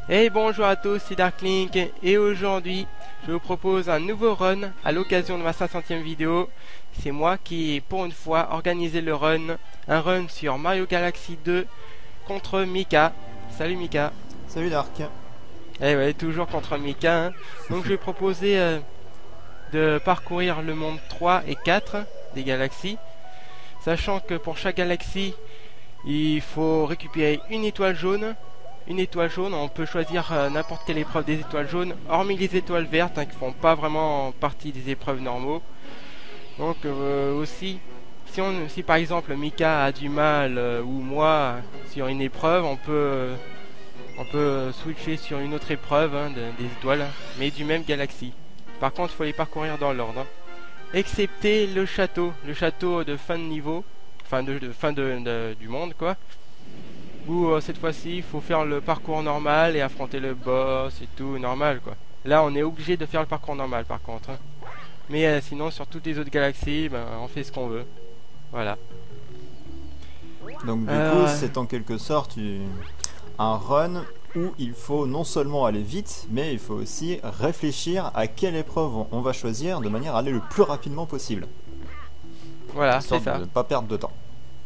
Hey bonjour à tous, c'est Darklink et aujourd'hui je vous propose un nouveau run à l'occasion de ma 500e vidéo. C'est moi qui ai pour une fois organisé le run, un run sur Mario Galaxy 2 contre Mika. Salut Mika. Salut Dark. Eh ouais, toujours contre Mika. Hein. Donc je vais proposer de parcourir le monde 3 et 4 des galaxies. Sachant que pour chaque galaxie, il faut récupérer une étoile jaune. Une étoile jaune, on peut choisir n'importe quelle épreuve des étoiles jaunes, hormis les étoiles vertes qui font pas vraiment partie des épreuves normaux. Donc aussi, si par exemple Mika a du mal ou moi sur une épreuve, on peut switcher sur une autre épreuve des étoiles, mais du même galaxie. Par contre, il faut les parcourir dans l'ordre. Excepté le château de fin de niveau, fin du monde quoi. Où cette fois-ci il faut faire le parcours normal et affronter le boss et tout normal quoi. Là on est obligé de faire le parcours normal par contre. Hein. Mais sinon sur toutes les autres galaxies, on fait ce qu'on veut. Voilà. Donc du coup c'est en quelque sorte un run où il faut non seulement aller vite, mais il faut aussi réfléchir à quelle épreuve on va choisir de manière à aller le plus rapidement possible. Voilà, c'est ça. De ne pas perdre de temps.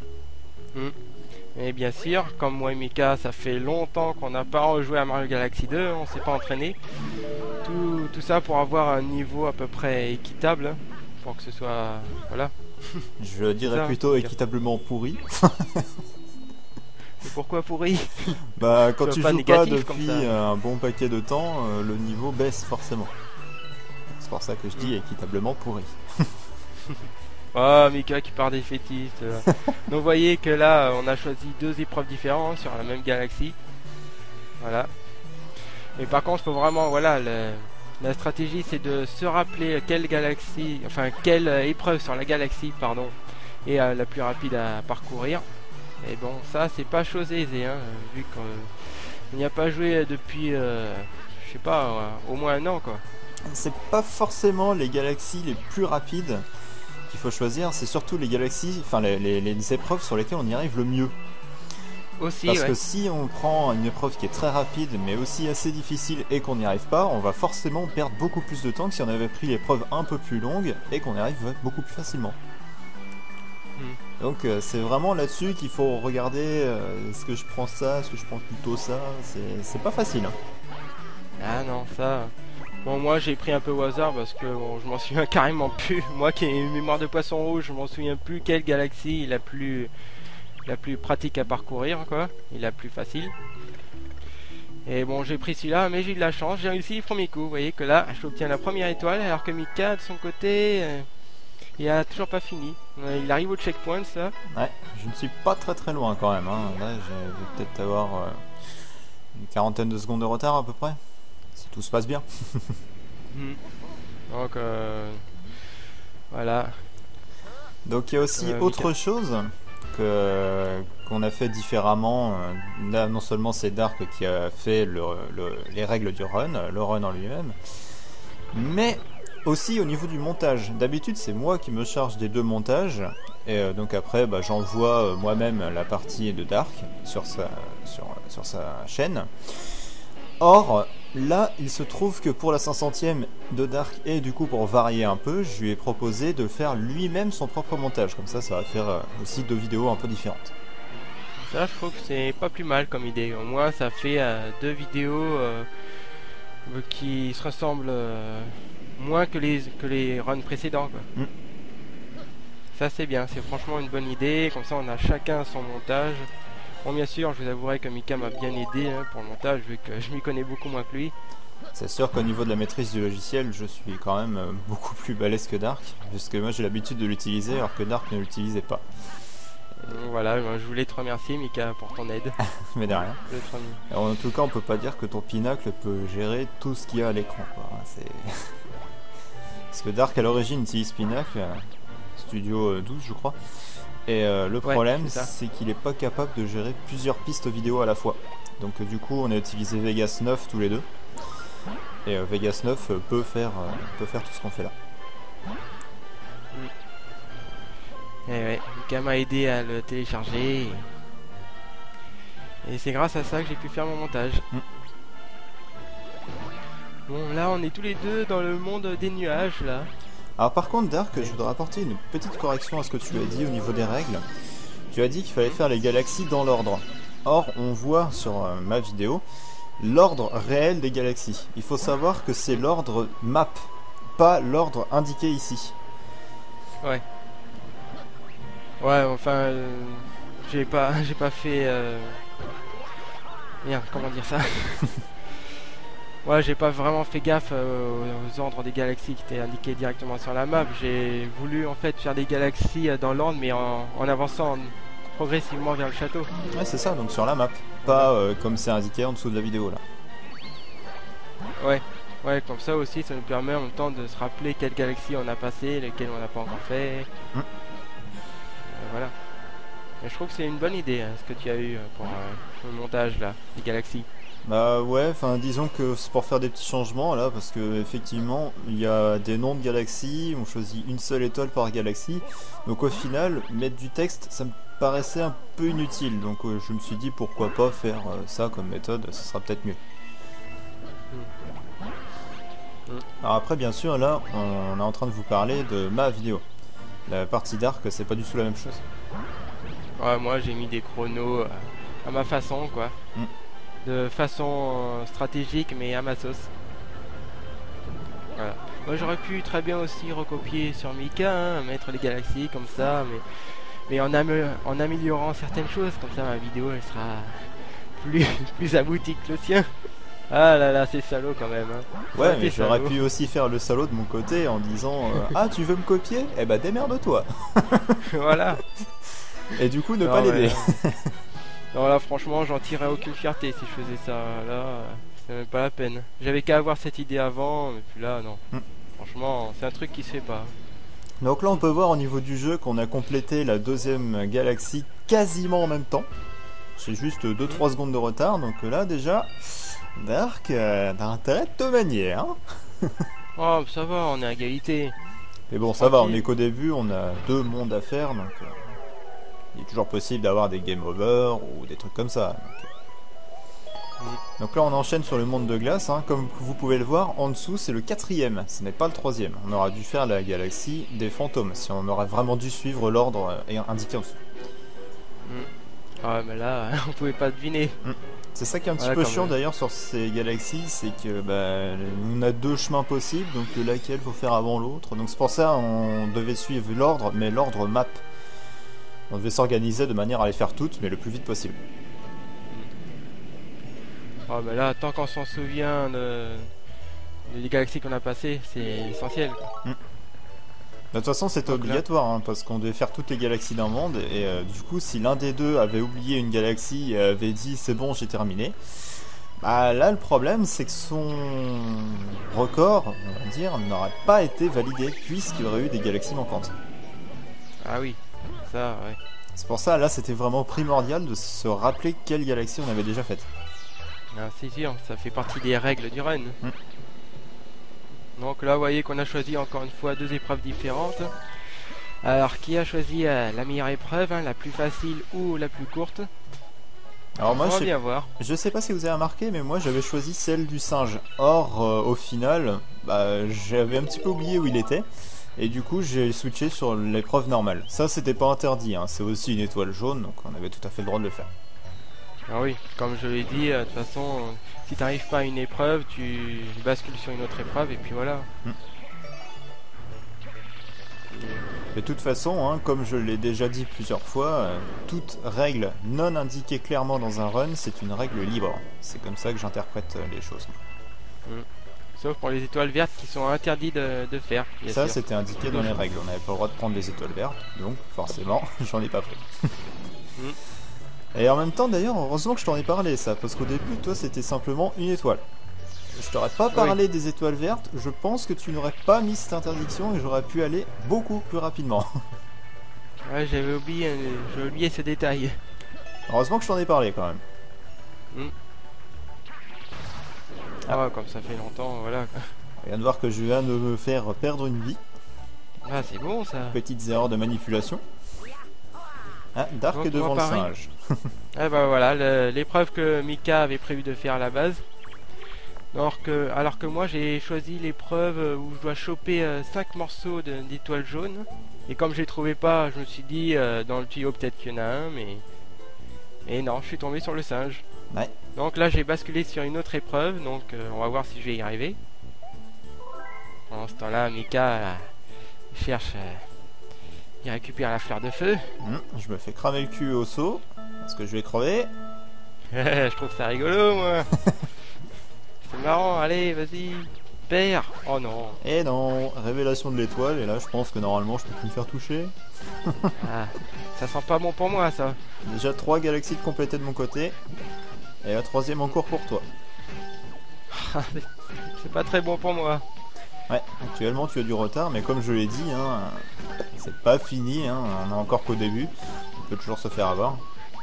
Et bien sûr, comme moi et Mika, ça fait longtemps qu'on n'a pas rejoué à Mario Galaxy 2, on s'est pas entraîné. Tout ça pour avoir un niveau à peu près équitable, hein, pour que ce soit... Voilà. Je dirais ça, plutôt équitablement pourri. Et pourquoi pourri? Bah quand tu joues pas depuis un bon paquet de temps, le niveau baisse forcément. C'est pour ça que je dis équitablement pourri. Oh, Mika qui part défaitiste. Donc vous voyez que là, on a choisi deux épreuves différentes sur la même galaxie. Voilà. Mais par contre, il faut vraiment, voilà, la stratégie, c'est de se rappeler quelle galaxie, enfin quelle épreuve sur la galaxie, pardon, est la plus rapide à parcourir. Et bon, ça, c'est pas chose aisée, hein, vu qu'on n'y a pas joué depuis, je sais pas, au moins un an, quoi. C'est pas forcément les galaxies les plus rapides qu'il faut choisir, c'est surtout les galaxies, enfin les épreuves sur lesquelles on y arrive le mieux. Aussi, parce que si on prend une épreuve qui est très rapide mais aussi assez difficile et qu'on n'y arrive pas, on va forcément perdre beaucoup plus de temps que si on avait pris l'épreuve un peu plus longue et qu'on y arrive beaucoup plus facilement. Donc c'est vraiment là-dessus qu'il faut regarder, est-ce que je prends ça, est-ce que je prends plutôt ça, c'est pas facile. Hein. Ah non, ça... Bon, moi j'ai pris un peu au hasard parce que bon, je m'en souviens carrément plus. Moi qui ai une mémoire de poisson rouge, je m'en souviens plus quelle galaxie est la plus pratique à parcourir, quoi, et la plus facile. Et bon, j'ai pris celui-là, mais j'ai eu de la chance, j'ai réussi le premier coup. Vous voyez que là, j'obtiens la première étoile, alors que Mika de son côté, il a toujours pas fini. Il arrive au checkpoint, ça. Ouais, je ne suis pas très loin quand même. Hein. Là, je vais peut-être avoir une quarantaine de secondes de retard à peu près. Si tout se passe bien. Donc voilà. Donc il y a aussi autre chose qu'on a fait différemment. Là, non seulement c'est Dark qui a fait les règles du run, le run en lui-même, mais aussi au niveau du montage. D'habitude c'est moi qui me charge des deux montages, et donc après j'envoie moi-même la partie de Dark sur sa chaîne. Or, là, il se trouve que pour la 500e de Dark, et du coup pour varier un peu, je lui ai proposé de faire lui-même son propre montage. Comme ça va faire aussi deux vidéos un peu différentes. Ça, je trouve que c'est pas plus mal comme idée. Au moins, ça fait deux vidéos qui se ressemblent moins que les runs précédents, quoi. Ça, c'est bien. C'est franchement une bonne idée. Comme ça, on a chacun son montage. Bon, bien sûr, je vous avouerai que Mika m'a bien aidé pour le montage, vu que je m'y connais beaucoup moins que lui. C'est sûr qu'au niveau de la maîtrise du logiciel, je suis quand même beaucoup plus balèze que Dark, puisque moi j'ai l'habitude de l'utiliser, alors que Dark ne l'utilisait pas. Voilà, je voulais te remercier Mika pour ton aide. Mais de rien. Alors, en tout cas, on peut pas dire que ton pinacle peut gérer tout ce qu'il y a à l'écran. Parce que Dark à l'origine utilise Pinacle, Studio 12 je crois. Et le problème, c'est qu'il n'est pas capable de gérer plusieurs pistes vidéo à la fois. Donc du coup, on a utilisé Vegas 9 tous les deux. Et Vegas 9 peut faire tout ce qu'on fait là. Et ouais, Mika m'a aidé à le télécharger. Et c'est grâce à ça que j'ai pu faire mon montage. Bon, là, on est tous les deux dans le monde des nuages, là. Alors par contre, Dark, je voudrais apporter une petite correction à ce que tu as dit au niveau des règles. Tu as dit qu'il fallait faire les galaxies dans l'ordre. Or, on voit sur ma vidéo l'ordre réel des galaxies. Il faut savoir que c'est l'ordre map, pas l'ordre indiqué ici. Ouais. Ouais, enfin, j'ai pas fait... Merde, comment dire ça? Ouais, j'ai pas vraiment fait gaffe aux ordres des galaxies qui étaient indiqués directement sur la map. J'ai voulu en fait faire des galaxies dans l'ordre, mais en avançant progressivement vers le château. Ouais, c'est ça, donc sur la map, pas comme c'est indiqué en dessous de la vidéo là. Ouais, ouais, comme ça aussi, ça nous permet en même temps de se rappeler quelles galaxies on a passé, lesquelles on n'a pas encore fait. Voilà. Mais je trouve que c'est une bonne idée, hein, ce que tu as eu pour le montage là, des galaxies. Bah ouais, enfin disons que c'est pour faire des petits changements là, parce que effectivement il y a des noms de galaxies, on choisit une seule étoile par galaxie, donc au final mettre du texte ça me paraissait un peu inutile, donc je me suis dit pourquoi pas faire ça comme méthode, ce sera peut-être mieux. Alors après bien sûr là on est en train de vous parler de ma vidéo, la partie Dark c'est pas du tout la même chose. Ouais, moi j'ai mis des chronos à ma façon quoi. De façon stratégique mais à ma sauce. Voilà. Moi j'aurais pu très bien aussi recopier sur Mika, hein, mettre les galaxies comme ça, mais en améliorant certaines choses, comme ça ma vidéo elle sera plus aboutie que le sien. Ah là là, c'est salaud quand même. Hein. Ouais, mais j'aurais pu aussi faire le salaud de mon côté en disant ah tu veux me copier? Eh bah démerde-toi. Voilà. Et du coup ne pas l'aider. Non là franchement j'en tirerais aucune fierté si je faisais ça, là c'est même pas la peine. J'avais qu'à avoir cette idée avant, mais puis là non. Franchement c'est un truc qui se fait pas. Donc là on peut voir au niveau du jeu qu'on a complété la deuxième galaxie quasiment en même temps. C'est juste 2-3 secondes de retard, donc là déjà, Dark, t'as intérêt de te manier, hein. Oh ça va, on est à égalité. Mais bon ça va, on est qu'au début, on a 2 mondes à faire, donc... il est toujours possible d'avoir des game over ou des trucs comme ça. Donc là on enchaîne sur le monde de glace, hein. Comme vous pouvez le voir, en dessous c'est le 4ème, ce n'est pas le 3ème. On aura dû faire la galaxie des fantômes, si on aurait vraiment dû suivre l'ordre indiqué en dessous. Ah mais là on pouvait pas deviner. C'est ça qui est un petit peu chiant d'ailleurs sur ces galaxies, c'est que on a 2 chemins possibles, donc laquelle faut faire avant l'autre. Donc c'est pour ça on devait suivre l'ordre, mais l'ordre map. On devait s'organiser de manière à les faire toutes, mais le plus vite possible. Oh mais là, tant qu'on s'en souvient des galaxies qu'on a passées, c'est essentiel. De toute façon, c'était obligatoire, hein, parce qu'on devait faire toutes les galaxies d'un monde, et du coup, si l'un des deux avait oublié une galaxie et avait dit « c'est bon, j'ai terminé », bah là, le problème, c'est que son record, on va dire, n'aurait pas été validé, puisqu'il y aurait eu des galaxies manquantes. Ah oui. Ça, ouais. C'est pour ça, là, c'était vraiment primordial de se rappeler quelle galaxie on avait déjà faite. Ah, c'est sûr, ça fait partie des règles du run. Donc là, vous voyez qu'on a choisi encore une fois 2 épreuves différentes. Alors, qui a choisi la meilleure épreuve, hein, la plus facile ou la plus courte? Alors moi, bien voir. Je sais pas si vous avez remarqué, mais moi, j'avais choisi celle du singe. Or, au final, j'avais un petit peu oublié où il était. Et du coup j'ai switché sur l'épreuve normale. Ça c'était pas interdit, hein. C'est aussi une étoile jaune, donc on avait tout à fait le droit de le faire. Ah oui, comme je l'ai dit, de toute façon, si t'arrives pas à une épreuve, tu bascules sur une autre épreuve et puis voilà. De toute façon, hein, comme je l'ai déjà dit plusieurs fois, toute règle non indiquée clairement dans un run, c'est une règle libre. C'est comme ça que j'interprète les choses. Sauf pour les étoiles vertes qui sont interdits de faire. Ça c'était indiqué dans les règles, on n'avait pas le droit de prendre les étoiles vertes, donc forcément j'en ai pas pris. Et en même temps d'ailleurs, heureusement que je t'en ai parlé ça, parce qu'au début toi c'était simplement une étoile. Je t'aurais pas parlé des étoiles vertes, je pense que tu n'aurais pas mis cette interdiction et j'aurais pu aller beaucoup plus rapidement. Ouais, j'avais oublié ce détail. Heureusement que je t'en ai parlé quand même. Ah, comme ça fait longtemps, voilà. Je viens de voir que je viens de me faire perdre une vie. Ah, c'est bon ça. Petites erreurs de manipulation. Ah, Dark est devant le singe. Ah bah voilà, l'épreuve que Mika avait prévu de faire à la base. Alors que moi j'ai choisi l'épreuve où je dois choper 5 morceaux d'étoiles jaunes. Et comme je les trouvais pas, je me suis dit dans le tuyau peut-être qu'il y en a un, mais non, je suis tombé sur le singe. Ouais. Donc là j'ai basculé sur une autre épreuve, donc on va voir si je vais y arriver. Pendant ce temps-là, Mika il cherche, il récupère la fleur de feu. Je me fais cramer le cul au saut, parce que je vais crever. Je trouve ça rigolo moi. C'est marrant, allez vas-y, perds. Oh non. Et non, révélation de l'étoile, et là je pense que normalement je peux plus me faire toucher. Ah, ça sent pas bon pour moi ça. Déjà 3 galaxies de complétées de mon côté, et la 3ème en cours pour toi. C'est pas très bon pour moi. Ouais, actuellement tu as du retard, mais comme je l'ai dit, hein, c'est pas fini, hein, on est encore qu'au début, on peut toujours se faire avoir.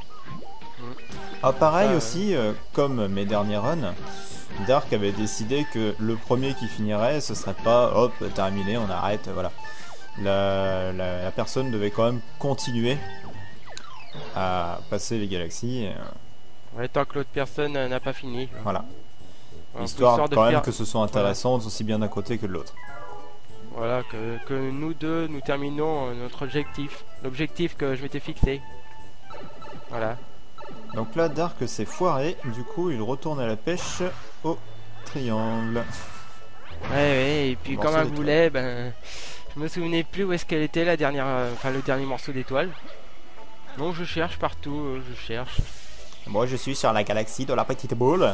Ah pareil aussi, comme mes derniers runs, Dark avait décidé que le premier qui finirait, ce serait pas hop, terminé, on arrête, voilà. La personne devait quand même continuer à passer les galaxies. Ouais, tant que l'autre personne n'a pas fini. Voilà. Ouais, Histoire quand même que ce soit intéressant, voilà. Aussi bien d'un côté que de l'autre. Voilà, que nous deux, nous terminons notre objectif. L'objectif que je m'étais fixé. Voilà. Donc là, Dark s'est foiré, du coup il retourne à la pêche au triangle. Ouais, et puis comme un boulet, ben, je me souvenais plus où est-ce qu'elle était la dernière, le dernier morceau d'étoile. Donc je cherche partout, je cherche. Moi je suis sur la galaxie de la petite boule.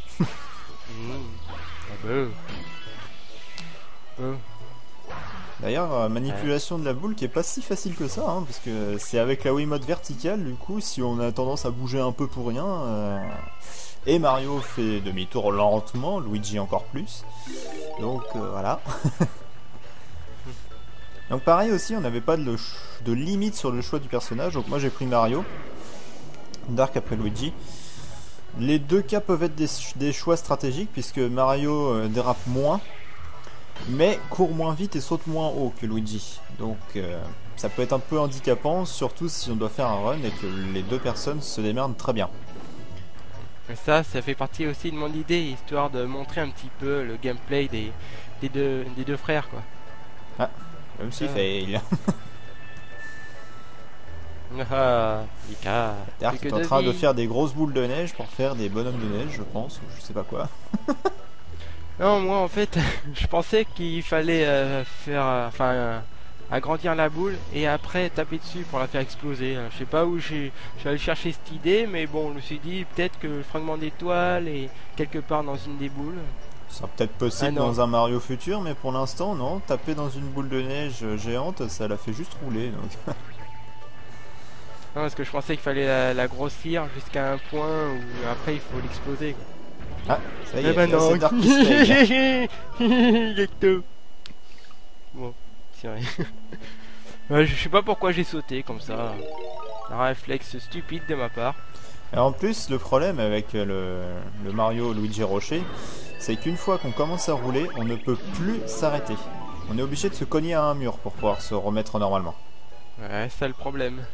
D'ailleurs, manipulation de la boule qui est pas si facile que ça, hein, parce que c'est avec la Wiimote verticale, du coup, si on a tendance à bouger un peu pour rien, et Mario fait demi-tour lentement, Luigi encore plus, donc voilà. Donc pareil aussi, on n'avait pas de limite sur le choix du personnage, donc moi j'ai pris Mario, Dark après Luigi. Les deux cas peuvent être des choix stratégiques, puisque Mario dérape moins, mais court moins vite et saute moins haut que Luigi. Donc ça peut être un peu handicapant, surtout si on doit faire un run et que les deux personnes se démerdent très bien. Et ça fait partie aussi de mon idée, histoire de montrer un petit peu le gameplay des deux frères, quoi. Ah, même si fail. Ah, Mika. Dark est en train de faire des grosses boules de neige pour faire des bonhommes de neige, je pense, ou je sais pas quoi. Non, moi en fait, je pensais qu'il fallait agrandir la boule et après taper dessus pour la faire exploser. Je sais pas où je suis allé chercher cette idée, mais bon, je me suis dit peut-être que le fragment d'étoile est quelque part dans une des boules. Ça sera peut-être possible dans un Mario futur, mais pour l'instant, non. Taper dans une boule de neige géante, ça la fait juste rouler. Donc. Non, parce que je pensais qu'il fallait la grossir jusqu'à un point où après il faut l'exploser. Ah, ça y est, ben non. c'est Dark qui se paye. Bon, c'est vrai. Ouais, je sais pas pourquoi j'ai sauté comme ça. Un réflexe stupide de ma part. Et en plus, le problème avec le Mario Luigi Rocher, c'est qu'une fois qu'on commence à rouler, on ne peut plus s'arrêter. On est obligé de se cogner à un mur pour pouvoir se remettre normalement. Ouais, c'est le problème.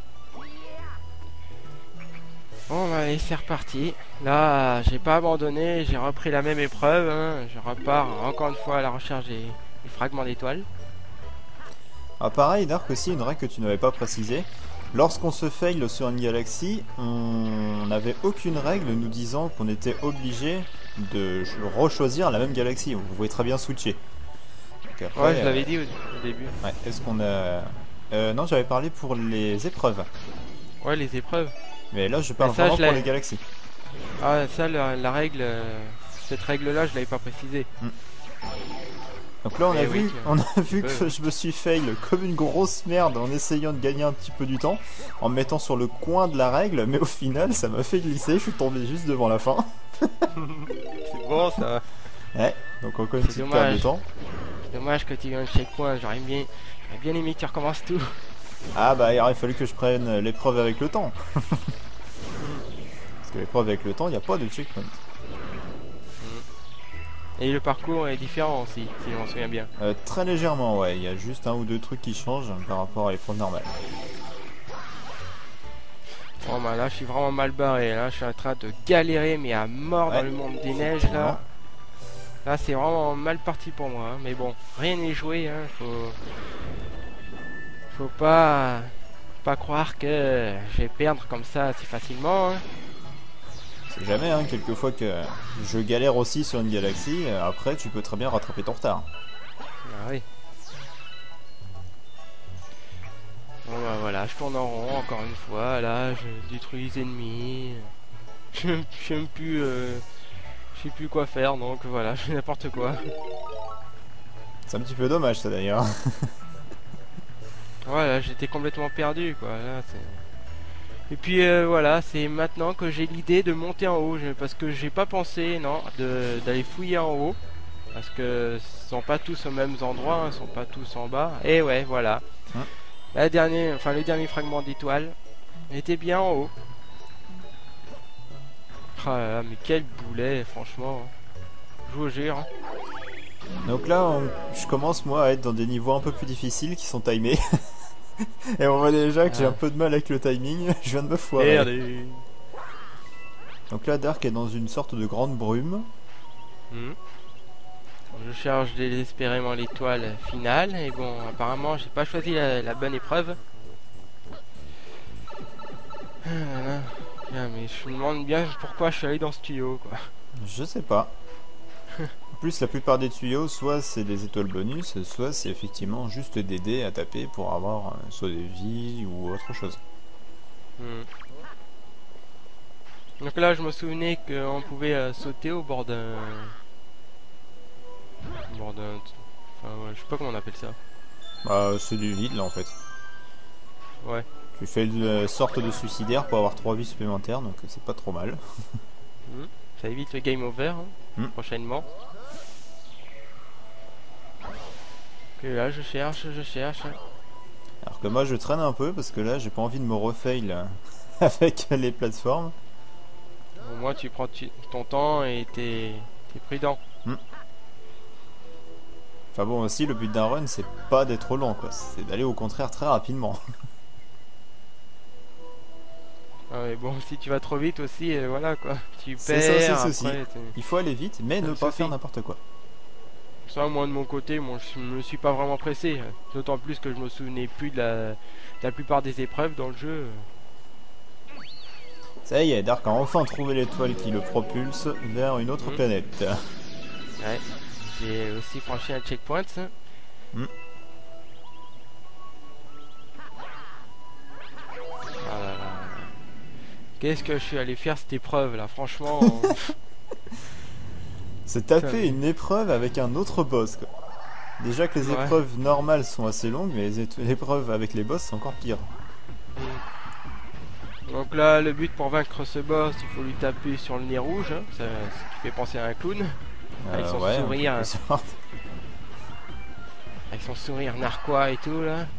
Bon, bah, allez, c'est reparti. Là, j'ai pas abandonné, j'ai repris la même épreuve. Hein. Je repars encore une fois à la recherche des fragments d'étoiles. Ah, pareil, Dark aussi, une règle que tu n'avais pas précisée. Lorsqu'on se fail sur une galaxie, on n'avait aucune règle nous disant qu'on était obligé de rechoisir la même galaxie. Vous pouvez très bien switcher. Donc après, ouais, je l'avais dit au début. Ouais, est-ce qu'on a... non, j'avais parlé pour les épreuves. Ouais, les épreuves. Mais là, je parle vraiment pour les galaxies. Ah, ça, la règle... cette règle-là, je l'avais pas précisée. Donc là, on a vu que je me suis fail comme une grosse merde en essayant de gagner un petit peu du temps, en me mettant sur le coin de la règle, mais au final, ça m'a fait glisser, je suis tombé juste devant la fin. C'est bon, ça. Ouais, donc encore une petite perte de temps. C'est dommage que tu viennes chez le coin, j'aurais bien aimé que tu recommences tout. Ah bah, il aurait fallu que je prenne l'épreuve avec le temps. Parce que l'épreuve avec le temps, il n'y a pas de checkpoint. Et le parcours est différent aussi, si je m'en souviens bien. Très légèrement, ouais. Il y a juste un ou deux trucs qui changent par rapport à l'épreuve normale. Bon bah là, je suis vraiment mal barré. Là, je suis en train de galérer, mais à mort dans le monde des neiges, là. Là c'est vraiment mal parti pour moi, hein. Mais bon, rien n'est joué, hein. Faut pas croire que je vais perdre comme ça si facilement, hein. C'est jamais, hein, quelquefois que je galère aussi sur une galaxie, après tu peux très bien rattraper ton retard. Ah oui. Bon bah voilà, je tourne en rond encore une fois, là je détruis les ennemis. Je sais plus quoi faire, donc voilà, je fais n'importe quoi. C'est un petit peu dommage ça d'ailleurs. Voilà, j'étais complètement perdu quoi. Là, et puis voilà, c'est maintenant que j'ai l'idée de monter en haut, parce que j'ai pas pensé, non, d'aller fouiller en haut, parce que ils sont pas tous aux mêmes endroits, hein, ils sont pas tous en bas. Et ouais, voilà. Le dernier fragment d'étoile était bien en haut. Ah là là, mais quel boulet, franchement. Je vous jure. Donc là, je commence moi à être dans des niveaux un peu plus difficiles qui sont timés. Et on voit déjà que j'ai un peu de mal avec le timing. Je viens de me foirer. Merde. Donc là, Dark est dans une sorte de grande brume. Je charge désespérément l'étoile finale. Et bon, apparemment, j'ai pas choisi la bonne épreuve. Mais je me demande bien pourquoi je suis allé dans ce tuyau, quoi. Je sais pas. En plus, la plupart des tuyaux, soit c'est des étoiles bonus, soit c'est effectivement juste des dés à taper pour avoir soit des vies ou autre chose. Donc là, je me souvenais qu'on pouvait sauter au bord d'un... Enfin, ouais, je sais pas comment on appelle ça. Bah, c'est du vide là en fait. Ouais. Tu fais une sorte de suicidaire pour avoir 3 vies supplémentaires, donc c'est pas trop mal. Ça évite le game over, hein, prochainement. Et là, je cherche. Alors que moi je traîne un peu parce que là j'ai pas envie de me refail avec les plateformes. Au moins tu prends ton temps et t'es prudent. Enfin bon, aussi le but d'un run c'est pas d'être trop long quoi, c'est d'aller au contraire très rapidement. Ah mais bon, si tu vas trop vite aussi, voilà quoi, tu perds. C'est ça aussi, il faut aller vite mais ne pas faire n'importe quoi. Ça, moi de mon côté, je me suis pas vraiment pressé. D'autant plus que je me souvenais plus de la plupart des épreuves dans le jeu. Ça y est, Dark a enfin trouvé l'étoile qui le propulse vers une autre planète. Ouais, j'ai aussi franchi un checkpoint. Qu'est-ce que je suis allé faire cette épreuve là, franchement. C'est taper une épreuve avec un autre boss quoi. Déjà que les épreuves normales sont assez longues, mais les épreuves avec les boss c'est encore pire. Donc là, le but pour vaincre ce boss, il faut lui taper sur le nez rouge, hein. Ça qui fait penser à un clown. Avec son sourire. Avec son sourire narquois et tout là.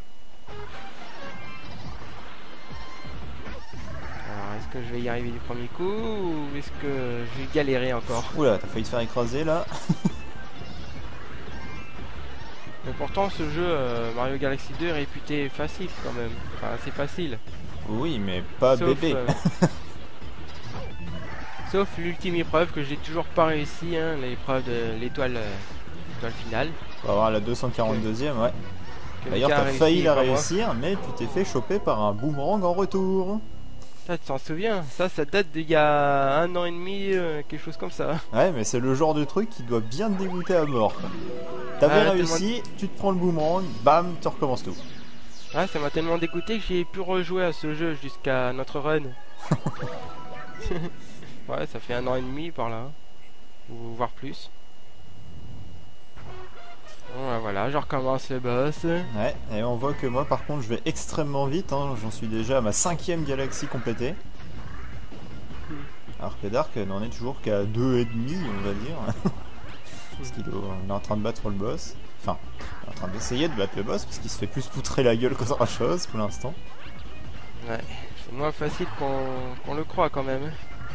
Est-ce que je vais y arriver du premier coup ou est-ce que je vais galérer encore? Oula, t'as failli te faire écraser là. Mais pourtant ce jeu Mario Galaxy 2 est réputé facile quand même. Enfin assez facile. Oui mais pas bébé. Sauf l'ultime épreuve que j'ai toujours pas réussi, hein, l'épreuve de l'étoile finale. On va voir la 242e, ouais. D'ailleurs t'as failli la réussir mais tu t'es fait choper par un boomerang en retour. Ça, tu t'en souviens? Ça date d'il y a 1 an et demi, quelque chose comme ça. Ouais, mais c'est le genre de truc qui doit bien te dégoûter à mort. T'avais réussi, tu te prends le boomerang, bam, tu recommences tout. Ouais, ça m'a tellement dégoûté que j'ai pu rejouer à ce jeu jusqu'à notre run. Ouais, ça fait 1 an et demi par là, ou voire plus. Bon, voilà, je recommence le boss. Ouais, et on voit que moi par contre je vais extrêmement vite, hein. J'en suis déjà à ma 5e galaxie complétée. Alors que Dark n'en est toujours qu'à 2,5 on va dire. Parce qu'il est en train de battre le boss. Enfin, il est en train d'essayer de battre le boss parce qu'il se fait plus poutrer la gueule qu'autre chose pour l'instant. Ouais, c'est moins facile qu'on le croit quand même.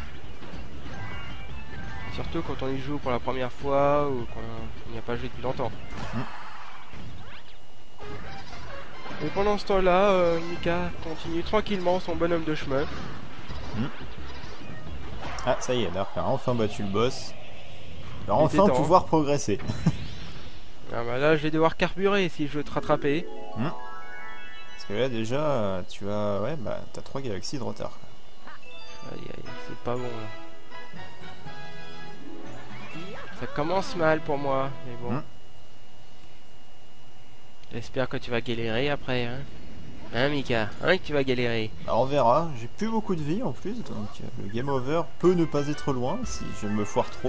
Surtout quand on y joue pour la première fois ou qu'on n'y a pas joué depuis longtemps. Et pendant ce temps-là, Mika continue tranquillement son bonhomme de chemin. Ah, ça y est, Dark a enfin battu le boss. va enfin pouvoir progresser. Ah bah là, je vais devoir carburer si je veux te rattraper. Parce que là, déjà, tu as... Ouais, bah, t'as 3 galaxies de retard. Aïe, aïe, c'est pas bon, là. Ça commence mal pour moi, mais bon. J'espère que tu vas galérer après, hein. Hein, Mika? Hein, que tu vas galérer? Alors, on verra. J'ai plus beaucoup de vie, en plus, donc le game over peut ne pas être loin si je me foire trop.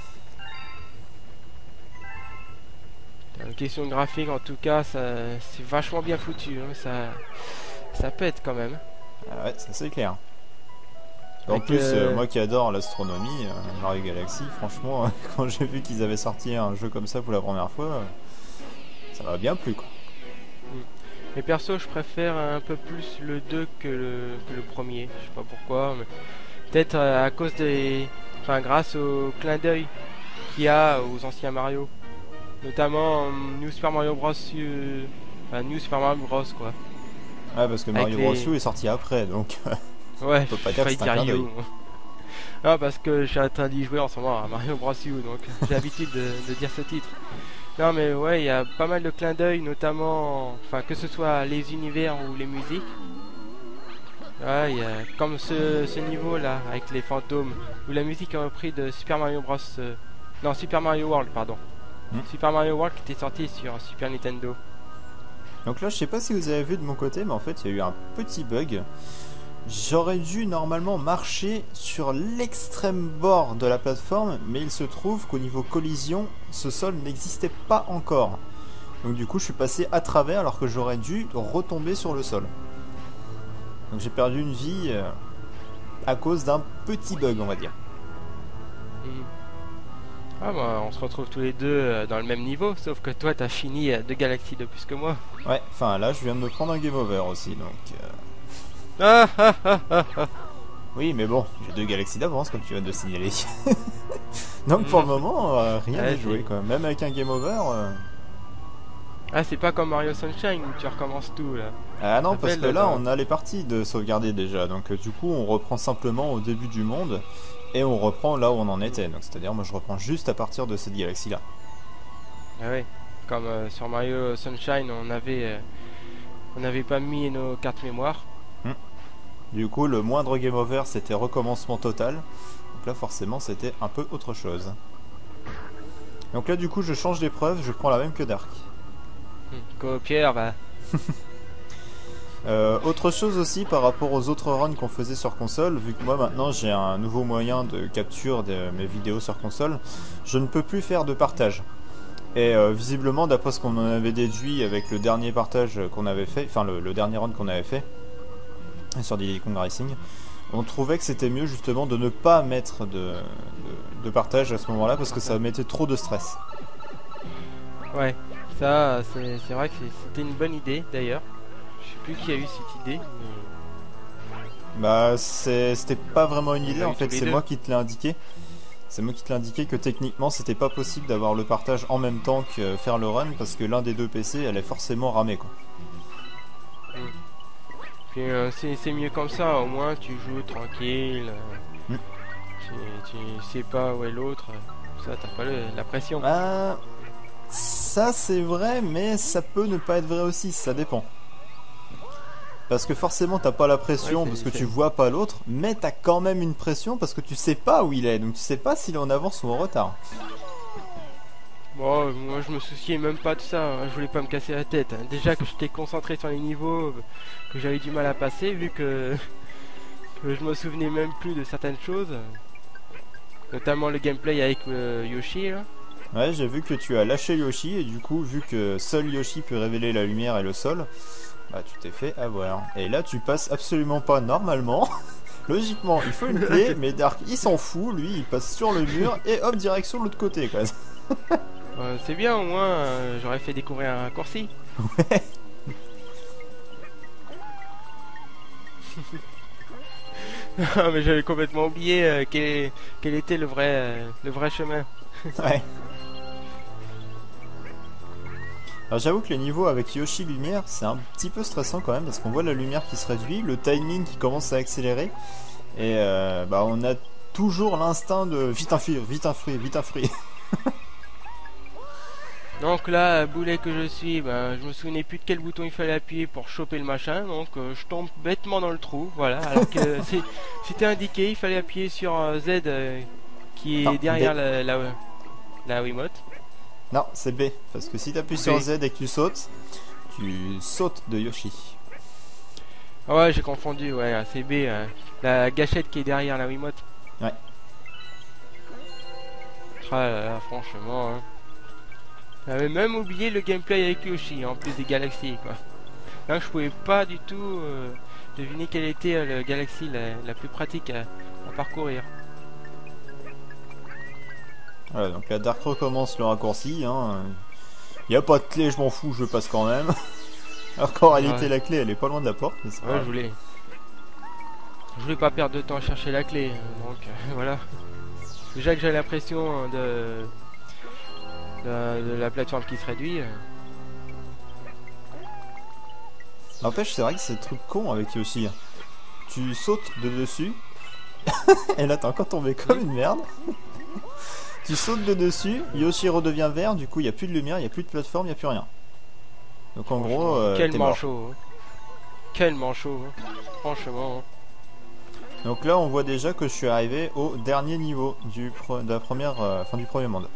Une question graphique, en tout cas, c'est vachement bien foutu, hein. Ça pète quand même. Ah ouais, ça c'est clair. En plus, moi qui adore l'astronomie, Mario Galaxy, franchement, quand j'ai vu qu'ils avaient sorti un jeu comme ça pour la première fois, ça m'a bien plu, quoi. Mais perso, je préfère un peu plus le 2 que le premier. Je sais pas pourquoi, mais peut-être à cause des... Enfin, grâce au clin d'œil qu'il y a aux anciens Mario. Notamment New Super Mario Bros. Enfin, New Super Mario Bros, quoi. Ouais, parce que Mario Bros. U est sorti après, donc... Ouais, on peut pas dire que c'est un clin d'œil. Non, parce que je suis en train d'y jouer en ce moment à Mario Bros. U, donc j'ai l'habitude de dire ce titre. Non, mais ouais, il y a pas mal de clins d'œil, notamment, enfin, que ce soit les univers ou les musiques. Ouais, il y a comme ce niveau-là, avec les fantômes, où la musique est reprise de Super Mario Bros. Non, Super Mario World, pardon. Super Mario World qui était sorti sur Super Nintendo. Donc là, je sais pas si vous avez vu de mon côté, mais en fait, il y a eu un petit bug. J'aurais dû normalement marcher sur l'extrême bord de la plateforme, mais il se trouve qu'au niveau collision, ce sol n'existait pas encore. Donc du coup, je suis passé à travers alors que j'aurais dû retomber sur le sol. Donc j'ai perdu une vie à cause d'un petit bug, on va dire. Ah bah, on se retrouve tous les deux dans le même niveau, sauf que toi, t'as fini 2 galaxies de plus que moi. Ouais, enfin là, je viens de me prendre un game over aussi, donc... Oui, mais bon, j'ai 2 galaxies d'avance, comme tu viens de signaler. Donc pour le moment, rien n'est joué, quoi. Même avec un game over... Ah, c'est pas comme Mario Sunshine où tu recommences tout, là. Ah non, parce que là, on a les parties de sauvegarder déjà. Donc du coup, on reprend simplement au début du monde, et on reprend là où on en était. Donc c'est-à-dire, moi, je reprends juste à partir de cette galaxie-là. Ah ouais, comme sur Mario Sunshine, on n'avait pas mis nos cartes mémoire. Du coup, le moindre game over, c'était recommencement total. Donc là, forcément, c'était un peu autre chose. Donc là, du coup, je change d'épreuve, je prends la même que Dark. Pierre, va. Autre chose aussi par rapport aux autres runs qu'on faisait sur console, vu que moi maintenant j'ai un nouveau moyen de capture de mes vidéos sur console, je ne peux plus faire de partage. Et visiblement, d'après ce qu'on en avait déduit avec le dernier partage qu'on avait fait, enfin le dernier run qu'on avait fait sur Diddy Kong Racing, on trouvait que c'était mieux justement de ne pas mettre de partage à ce moment-là parce que ça mettait trop de stress. Ouais, ça c'est vrai que c'était une bonne idée d'ailleurs. Je sais plus qui a eu cette idée. Mais... Bah c'était pas vraiment une idée en fait, c'est moi qui te l'ai indiqué. C'est moi qui te l'ai indiqué que techniquement c'était pas possible d'avoir le partage en même temps que faire le run parce que l'un des deux PC allait forcément ramer, quoi. Puis c'est mieux comme ça, au moins tu joues tranquille, tu sais pas où est l'autre, ça t'as pas la pression. Ah, ça c'est vrai, mais ça peut ne pas être vrai aussi, ça dépend. Parce que forcément t'as pas la pression parce que tu vois pas l'autre, mais t'as quand même une pression parce que tu sais pas où il est, donc tu sais pas s'il est en avance ou en retard. Bon, moi je me souciais même pas de ça, hein. Je voulais pas me casser la tête, hein. Déjà que j'étais concentré sur les niveaux que j'avais du mal à passer, vu que je me souvenais même plus de certaines choses, notamment le gameplay avec Yoshi là. Ouais, j'ai vu que tu as lâché Yoshi et du coup, vu que seul Yoshi peut révéler la lumière et le sol, bah tu t'es fait avoir. Et là tu passes absolument pas normalement. Logiquement il faut une clé, mais Dark il s'en fout, lui il passe sur le mur et hop direction de l'autre côté, quoi. C'est bien, au moins j'aurais fait découvrir un raccourci. Ouais. Non, mais j'avais complètement oublié quel était le vrai chemin. Ouais. Alors j'avoue que les niveaux avec Yoshi lumière c'est un petit peu stressant quand même parce qu'on voit la lumière qui se réduit, le timing qui commence à accélérer et bah on a toujours l'instinct de vite un fruit, vite un fruit, vite un fruit. Donc là, boulet que je suis, ben, je me souvenais plus de quel bouton il fallait appuyer pour choper le machin, donc je tombe bêtement dans le trou, voilà. Alors que c'était indiqué, il fallait appuyer sur Z qui est Non, derrière B. la Wiimote. Non, c'est B. Parce que si tu appuies sur Z et que tu sautes de Yoshi. Ah ouais, j'ai confondu, ouais, c'est B, la gâchette qui est derrière la Wiimote. Ouais. Ah là là, franchement, hein. J'avais même oublié le gameplay avec Yoshi, en plus des galaxies, quoi. Là, je pouvais pas du tout deviner quelle était la galaxie la plus pratique à parcourir. Voilà, donc la Dark recommence le raccourci. Hein. Y a pas de clé, je m'en fous, je passe quand même. Alors qu'en réalité, Ouais. la clé, elle est pas loin de la porte. Mais c'est pas Ouais, grave. je voulais pas perdre de temps à chercher la clé, donc voilà. Déjà que j'ai l'impression de la plateforme qui se réduit. N'empêche, c'est vrai que c'est le truc con avec Yoshi. Tu sautes de dessus. Et là, t'es encore tombé comme une merde. Tu sautes de dessus, Yoshi redevient vert, du coup, il n'y a plus de lumière, il n'y a plus de plateforme, il n'y a plus rien. Donc en gros, quel t'es mort. manchot, hein. Quel manchot, hein. Franchement. Donc là, on voit déjà que je suis arrivé au dernier niveau de la première, du premier monde.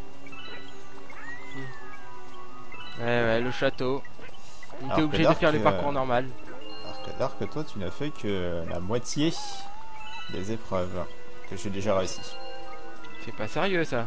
Ouais, le château. On était Alors obligé que de Dark, faire le parcours normal. Alors que Dark, toi, tu n'as fait que la moitié des épreuves que j'ai déjà réussi. C'est pas sérieux ça.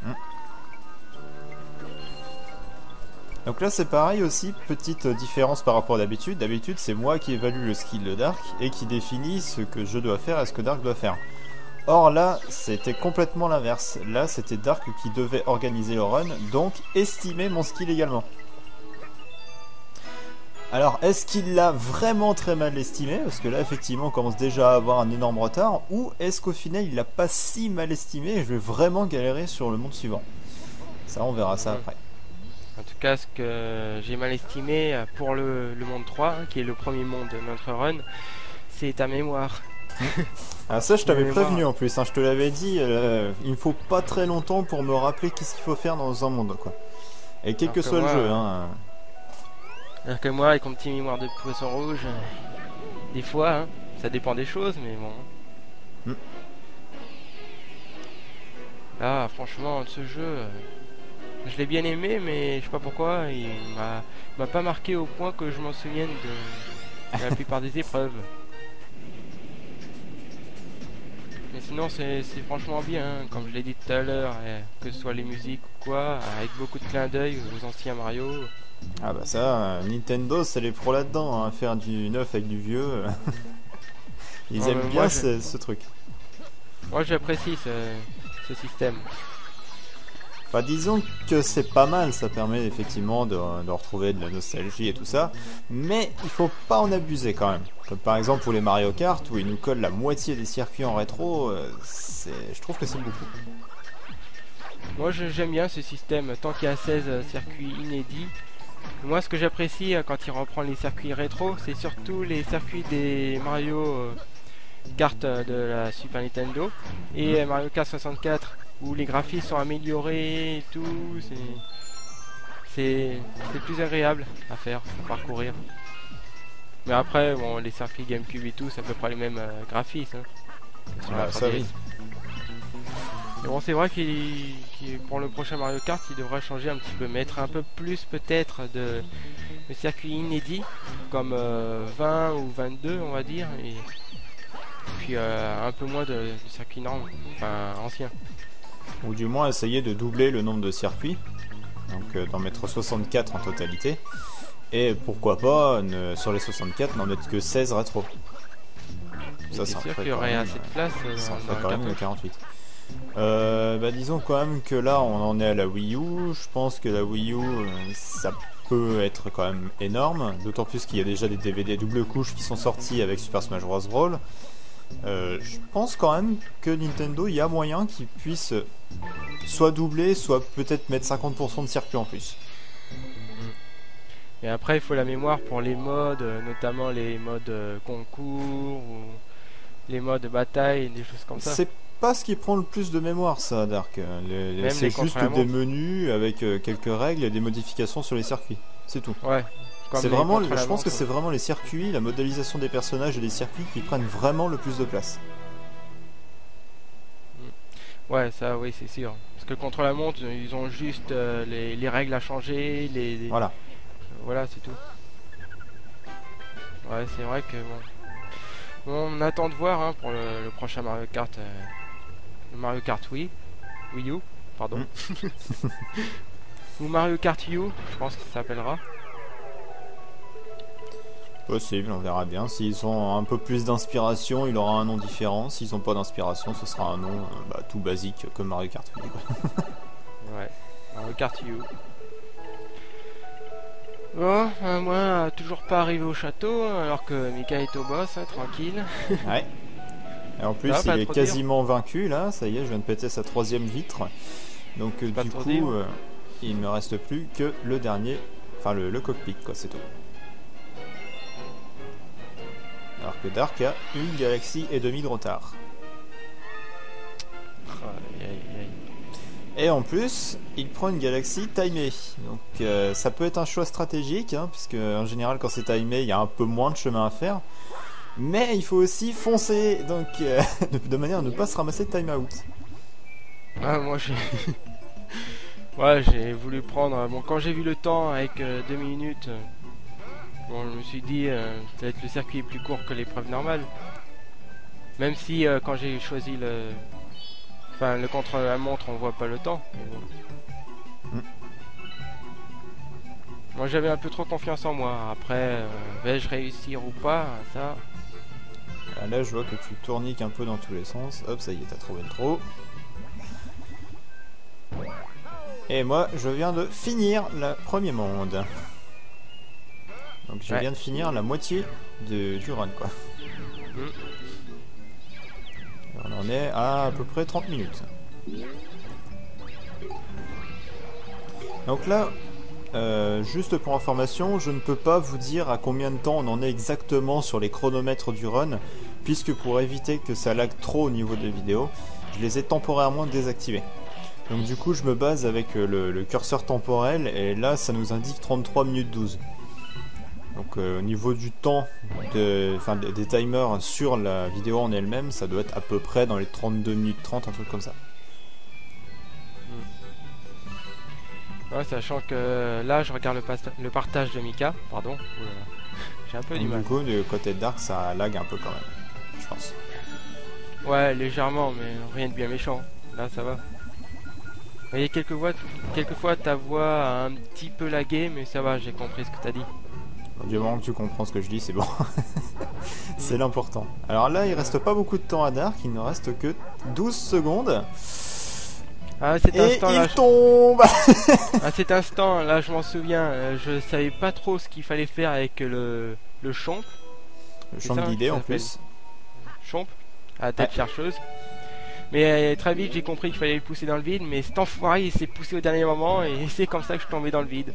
Donc là c'est pareil aussi, petite différence par rapport à d'habitude. D'habitude c'est moi qui évalue le skill de Dark et qui définit ce que je dois faire et ce que Dark doit faire. Or là c'était complètement l'inverse. Là c'était Dark qui devait organiser le run, donc estimer mon skill également. Alors est-ce qu'il l'a vraiment très mal estimé? Parce que là effectivement on commence déjà à avoir un énorme retard. Ou est-ce qu'au final il l'a pas si mal estimé et je vais vraiment galérer sur le monde suivant? Ça on verra ça après. En tout cas, ce que j'ai mal estimé pour le monde 3, hein, qui est le premier monde de notre run, c'est ta mémoire. Ah ça je t'avais Mais prévenu moi- en plus, hein, je te l'avais dit, il me faut pas très longtemps pour me rappeler qu'est-ce qu'il faut faire dans un monde quoi. Et quel Alors que que soit moi, le jeu. Hein. Alors que moi, avec mon petit mémoire de poisson rouge, des fois, hein, ça dépend des choses, mais bon. Hmm. Là, franchement, ce jeu, je l'ai bien aimé, mais je sais pas pourquoi, m'a pas marqué au point que je m'en souvienne de la plupart des épreuves. Mais sinon, c'est franchement bien, hein, comme je l'ai dit tout à l'heure, que ce soit les musiques ou quoi, avec beaucoup de clins d'œil aux anciens Mario. Ah bah ça, Nintendo c'est les pros là-dedans, hein, faire du neuf avec du vieux. Ils Ouais, aiment mais bien moi, ce truc. Moi, j'apprécie ce système. Enfin, disons que c'est pas mal, ça permet effectivement de retrouver de la nostalgie et tout ça, mais il faut pas en abuser quand même. Comme par exemple pour les Mario Kart où ils nous collent la moitié des circuits en rétro, je trouve que c'est beaucoup. Moi, j'aime bien ce système, tant qu'il y a 16 circuits inédits. Moi, ce que j'apprécie quand il reprend les circuits rétro, c'est surtout les circuits des Mario Kart de la Super Nintendo et Mario Kart 64, où les graphismes sont améliorés et tout. C'est plus agréable à faire, à parcourir. Mais après, bon, les circuits GameCube et tout, c'est à peu près les mêmes graphismes. Hein, sur la Ah, ça 3DS. oui. Mais bon, c'est vrai pour le prochain Mario Kart, il devrait changer un petit peu, mettre un peu plus peut-être de circuits inédits, comme 20 ou 22 on va dire, et puis un peu moins de circuits normes, enfin anciens. Ou du moins essayer de doubler le nombre de circuits, donc d'en mettre 64 en totalité, et pourquoi pas sur les 64 n'en mettre que 16 rétro. C'est sûr qu'il y aurait assez de place Ça en dans ferait le quand même cartouche. 48. Bah disons quand même que là on en est à la Wii U. Je pense que la Wii U ça peut être quand même énorme, d'autant plus qu'il y a déjà des DVD double couche qui sont sortis avec Super Smash Bros. Brawl. Je pense quand même que Nintendo, il y a moyen qu'ils puissent soit doubler, soit peut-être mettre 50% de circuits en plus. Et après, il faut la mémoire pour les modes, notamment les modes concours ou les modes bataille, des choses comme ça. C'est pas ce qui prend le plus de mémoire, ça, Dark. C'est juste des menus avec quelques règles et des modifications sur les circuits. C'est tout. Ouais. C'est vraiment, je pense que c'est vraiment les circuits, la modélisation des personnages et des circuits qui prennent vraiment le plus de place. Ouais, ça, oui, c'est sûr. Parce que contre la montre, ils ont juste les règles à changer, Voilà. Voilà, c'est tout. Ouais, c'est vrai que bon, on attend de voir hein, pour le prochain Mario Kart, le Mario Kart Wii U, pardon, ou Mario Kart U, je pense que ça s'appellera. Possible, on verra bien. S'ils ont un peu plus d'inspiration, il aura un nom différent. S'ils n'ont pas d'inspiration, ce sera un nom tout basique comme Mario Kart Wii. Ouais, Mario Kart U. Bon, moi, toujours pas arrivé au château, alors que Mika est au boss, hein, tranquille. Ouais. Et en plus, il est quasiment vaincu, là. Ça y est, je viens de péter sa 3e vitre. Donc, du coup, il me reste plus que le dernier, enfin le cockpit, quoi, c'est tout. Alors que Dark a une galaxie et demie de retard. Et en plus, il prend une galaxie timée. Donc ça peut être un choix stratégique, hein, puisque en général quand c'est timé, il y a un peu moins de chemin à faire. Mais il faut aussi foncer, donc de manière à ne pas se ramasser de time out. Ah, moi j'ai... ouais, j'ai voulu prendre... Bon, quand j'ai vu le temps avec 2 minutes... Bon, je me suis dit, peut-être le circuit est plus court que l'épreuve normale. Même si quand j'ai choisi le contre-la-montre, on voit pas le temps. Bon. Moi j'avais un peu trop confiance en moi. Après, vais-je réussir ou pas, ça... Là je vois que tu tourniques un peu dans tous les sens. Hop, ça y est, t'as trouvé le trou. Et moi, je viens de finir le premier monde. Donc je viens de finir la moitié du run, quoi. On en est à peu près 30 minutes. Donc là, juste pour information, je ne peux pas vous dire à combien de temps on en est exactement sur les chronomètres du run, puisque pour éviter que ça lag trop au niveau des vidéos, je les ai temporairement désactivés. Donc du coup, je me base avec le curseur temporel, et là, ça nous indique 33 minutes 12. Donc au niveau du temps des timers sur la vidéo en elle-même, ça doit être à peu près dans les 32 minutes 30, un truc comme ça. Ouais, sachant que là je regarde le partage de Mika, pardon, j'ai un peu du mal. Du coup, du côté de Dark, ça lag un peu quand même, je pense. Ouais, légèrement, mais rien de bien méchant. Là ça va. Il y a quelquefois ta voix a un petit peu lagué, mais ça va, j'ai compris ce que t'as dit. Du moment que tu comprends ce que je dis, c'est bon. C'est l'important. Alors là, il reste pas beaucoup de temps à Dark, il ne reste que 12 secondes. Ah, cet instant là, tombe. À cet instant là, je m'en souviens, je savais pas trop ce qu'il fallait faire avec le chomp. Le champ guidé en plus. Chomp, à la tête chercheuse. Mais très vite, j'ai compris qu'il fallait le pousser dans le vide, mais cet enfoiré, il s'est poussé au dernier moment et c'est comme ça que je suis tombé dans le vide.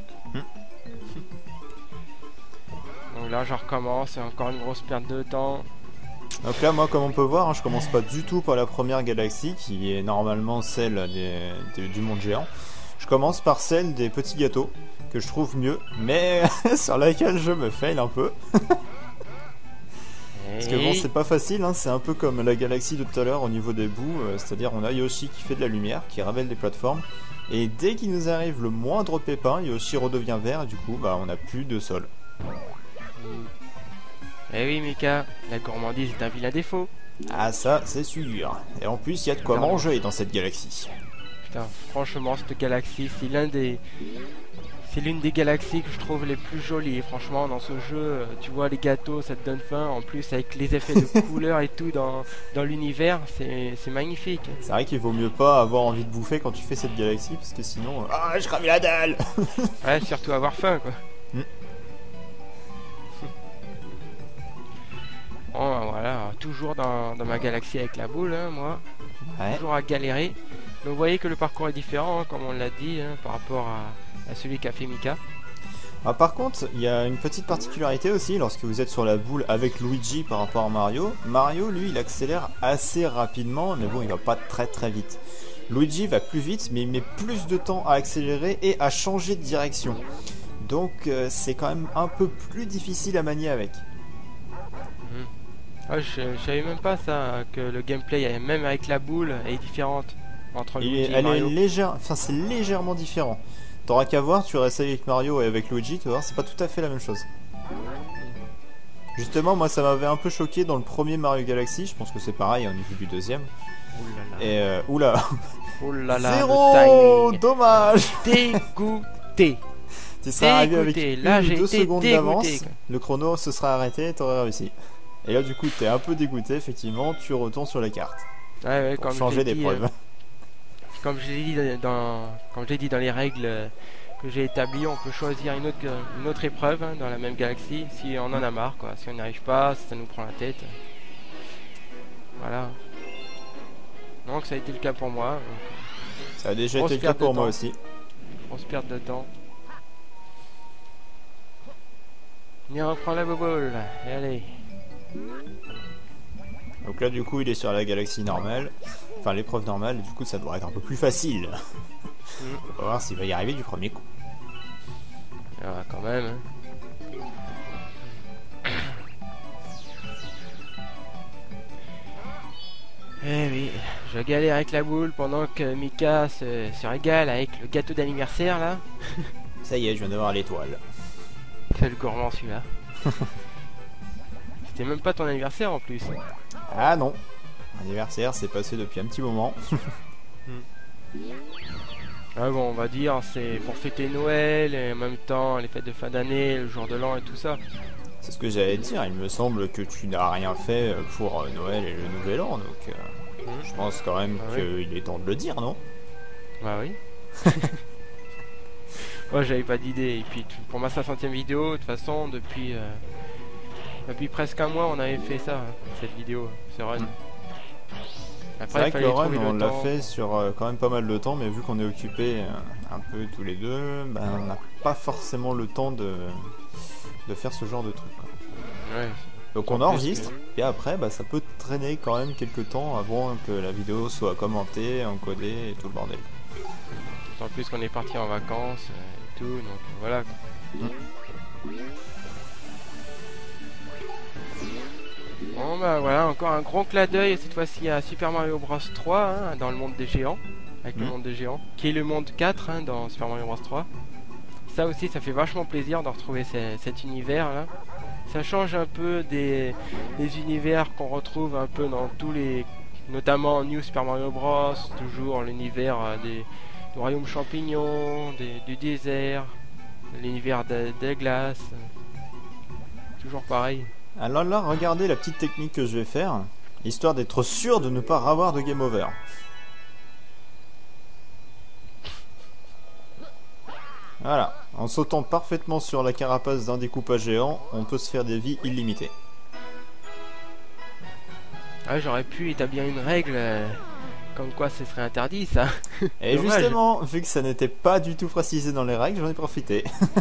Donc là, je recommence, c'est encore une grosse perte de temps. Donc là, moi, comme on peut voir, hein, je commence pas du tout par la première galaxie, qui est normalement celle du monde géant. Je commence par celle des petits gâteaux, que je trouve mieux, mais sur laquelle je me fail un peu. Parce que bon, c'est pas facile, hein, c'est un peu comme la galaxie de tout à l'heure au niveau des bouts, c'est-à-dire on a Yoshi qui fait de la lumière, qui révèle des plateformes, et dès qu'il nous arrive le moindre pépin, Yoshi redevient vert, et du coup, bah, on n'a plus de sol. Eh oui, Mika, la gourmandise est un vilain défaut. Ah, ça, c'est sûr. Et en plus, il y a de quoi manger dans cette galaxie. Putain, franchement, cette galaxie, c'est l'une des galaxies que je trouve les plus jolies. Franchement, dans ce jeu, tu vois les gâteaux, ça te donne faim. En plus, avec les effets de couleurs et tout dans l'univers, c'est magnifique. C'est vrai qu'il vaut mieux pas avoir envie de bouffer quand tu fais cette galaxie, parce que sinon... Ah, je crame la dalle. Ouais, surtout avoir faim, quoi. Bon, voilà, toujours dans ma galaxie avec la boule, hein, moi. Ouais. Toujours à galérer. Donc vous voyez que le parcours est différent, hein, comme on l'a dit, hein, par rapport à celui qu'a fait Mika. Ah, par contre, il y a une petite particularité aussi lorsque vous êtes sur la boule avec Luigi par rapport à Mario. Mario, lui, il accélère assez rapidement, mais bon, il va pas très très vite. Luigi va plus vite, mais il met plus de temps à accélérer et à changer de direction. Donc, c'est quand même un peu plus difficile à manier avec. Ah, je savais même pas ça, que le gameplay, même avec la boule, est différente entre Luigi et Mario. C'est légèrement différent. T'auras qu'à voir, tu réessayes avec Mario et avec Luigi, tu vas voir, c'est pas tout à fait la même chose. Justement, moi ça m'avait un peu choqué dans le premier Mario Galaxy, je pense que c'est pareil au niveau du deuxième. Et oula, zéro, dommage. Dégoûté. Tu serais arrivé avec là, 1 ou 2 secondes d'avance, quoi. le chrono se serait arrêté et t'aurais réussi. Et là du coup t'es un peu dégoûté, effectivement, tu retournes sur la carte. Ouais, pour changer d'épreuve. Comme je l'ai dit dans les règles que j'ai établies, on peut choisir une autre épreuve dans la même galaxie si on en a marre, quoi. Si on n'y arrive pas, si ça nous prend la tête. Voilà. Donc ça a été le cas pour moi. Ça a déjà été le cas pour moi aussi. On se perd de temps. Viens, on prend la bobole, et allez. Donc là du coup il est sur la galaxie normale. Enfin l'épreuve normale, du coup ça devrait être un peu plus facile. On va voir s'il va y arriver du premier coup. Ah, quand même. Eh oui, je galère avec la boule pendant que Mika se régale avec le gâteau d'anniversaire là. Ça y est, je viens d'avoir l'étoile. Quel gourmand celui-là. C'était même pas ton anniversaire en plus. Ah non. Anniversaire, c'est passé depuis un petit moment. Ah bon, on va dire, c'est pour fêter Noël et en même temps les fêtes de fin d'année, le jour de l'an et tout ça. C'est ce que j'allais dire, il me semble que tu n'as rien fait pour Noël et le Nouvel An, donc je pense quand même qu'il est temps de le dire, non? Bah oui. Moi j'avais pas d'idée, et puis pour ma 500e vidéo, de toute façon, depuis presque un mois on avait fait ça, cette vidéo, ce run. C'est vrai que le run on l'a fait sur quand même pas mal de temps, mais vu qu'on est occupé un peu tous les deux, ben, on n'a pas forcément le temps de faire ce genre de truc, quoi. Ouais. Donc on enregistre, et après bah, ça peut traîner quand même quelques temps avant que la vidéo soit commentée, encodée et tout le bordel. En plus qu'on est parti en vacances et tout, donc voilà. Bon bah voilà, encore un gros clin d'œil cette fois-ci à Super Mario Bros 3 dans le monde des géants, avec le monde des géants, qui est le monde 4 dans Super Mario Bros 3. Ça aussi ça fait vachement plaisir de retrouver cet univers là. Ça change un peu des univers qu'on retrouve un peu dans tous les... Notamment New Super Mario Bros, toujours l'univers du royaume champignon, du désert, l'univers de glace. Toujours pareil. Alors là, regardez la petite technique que je vais faire, histoire d'être sûr de ne pas avoir de game over. Voilà, en sautant parfaitement sur la carapace d'un découpage géant, on peut se faire des vies illimitées. Ah, j'aurais pu établir une règle comme quoi ce serait interdit ça. Et justement, vu que ça n'était pas du tout précisé dans les règles, j'en ai profité.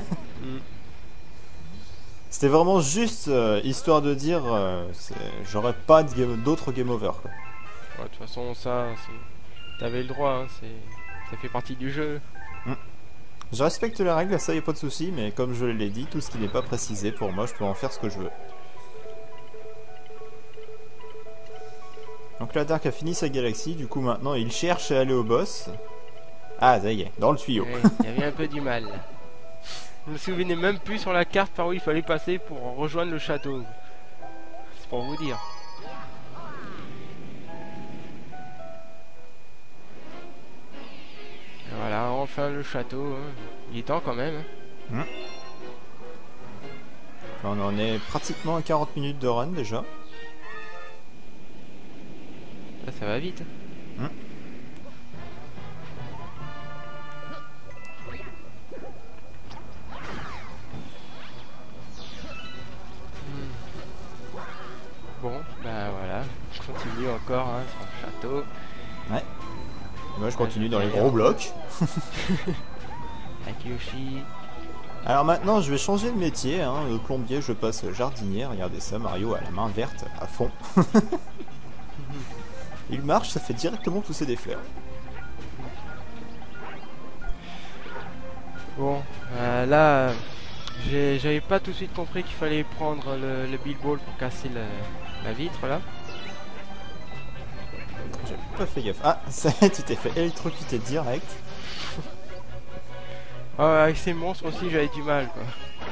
C'était vraiment juste histoire de dire j'aurais pas d'autres game over, quoi. Ouais, de toute façon ça, t'avais le droit, ça fait partie du jeu. Je respecte les règles, ça y a pas de souci, mais comme je l'ai dit, tout ce qui n'est pas précisé, pour moi, je peux en faire ce que je veux. Donc là, Dark a fini sa galaxie, du coup maintenant il cherche à aller au boss. Ah, ça y est, dans le tuyau. Ouais, il y avait un peu du mal. Je me souvenais même plus sur la carte par où il fallait passer pour rejoindre le château. C'est pour vous dire. Et voilà, enfin le château. Il est temps quand même. On en est pratiquement à 40 minutes de run déjà. Là, ça va vite. Bon, bah voilà, je continue encore sur le château. Ouais. Et moi je continue dans les gros blocs. Avec Yoshi. Alors maintenant, je vais changer de métier, hein. De plombier, je passe jardinier. Regardez ça, Mario a la main verte à fond. Il marche, ça fait directement pousser des fleurs. Bon, là, j'avais pas tout de suite compris qu'il fallait prendre le Bilball pour casser la vitre là. J'ai pas fait gaffe. Ah, ça, tu t'es fait électrocuter direct. Avec ces monstres aussi, j'avais du mal quoi.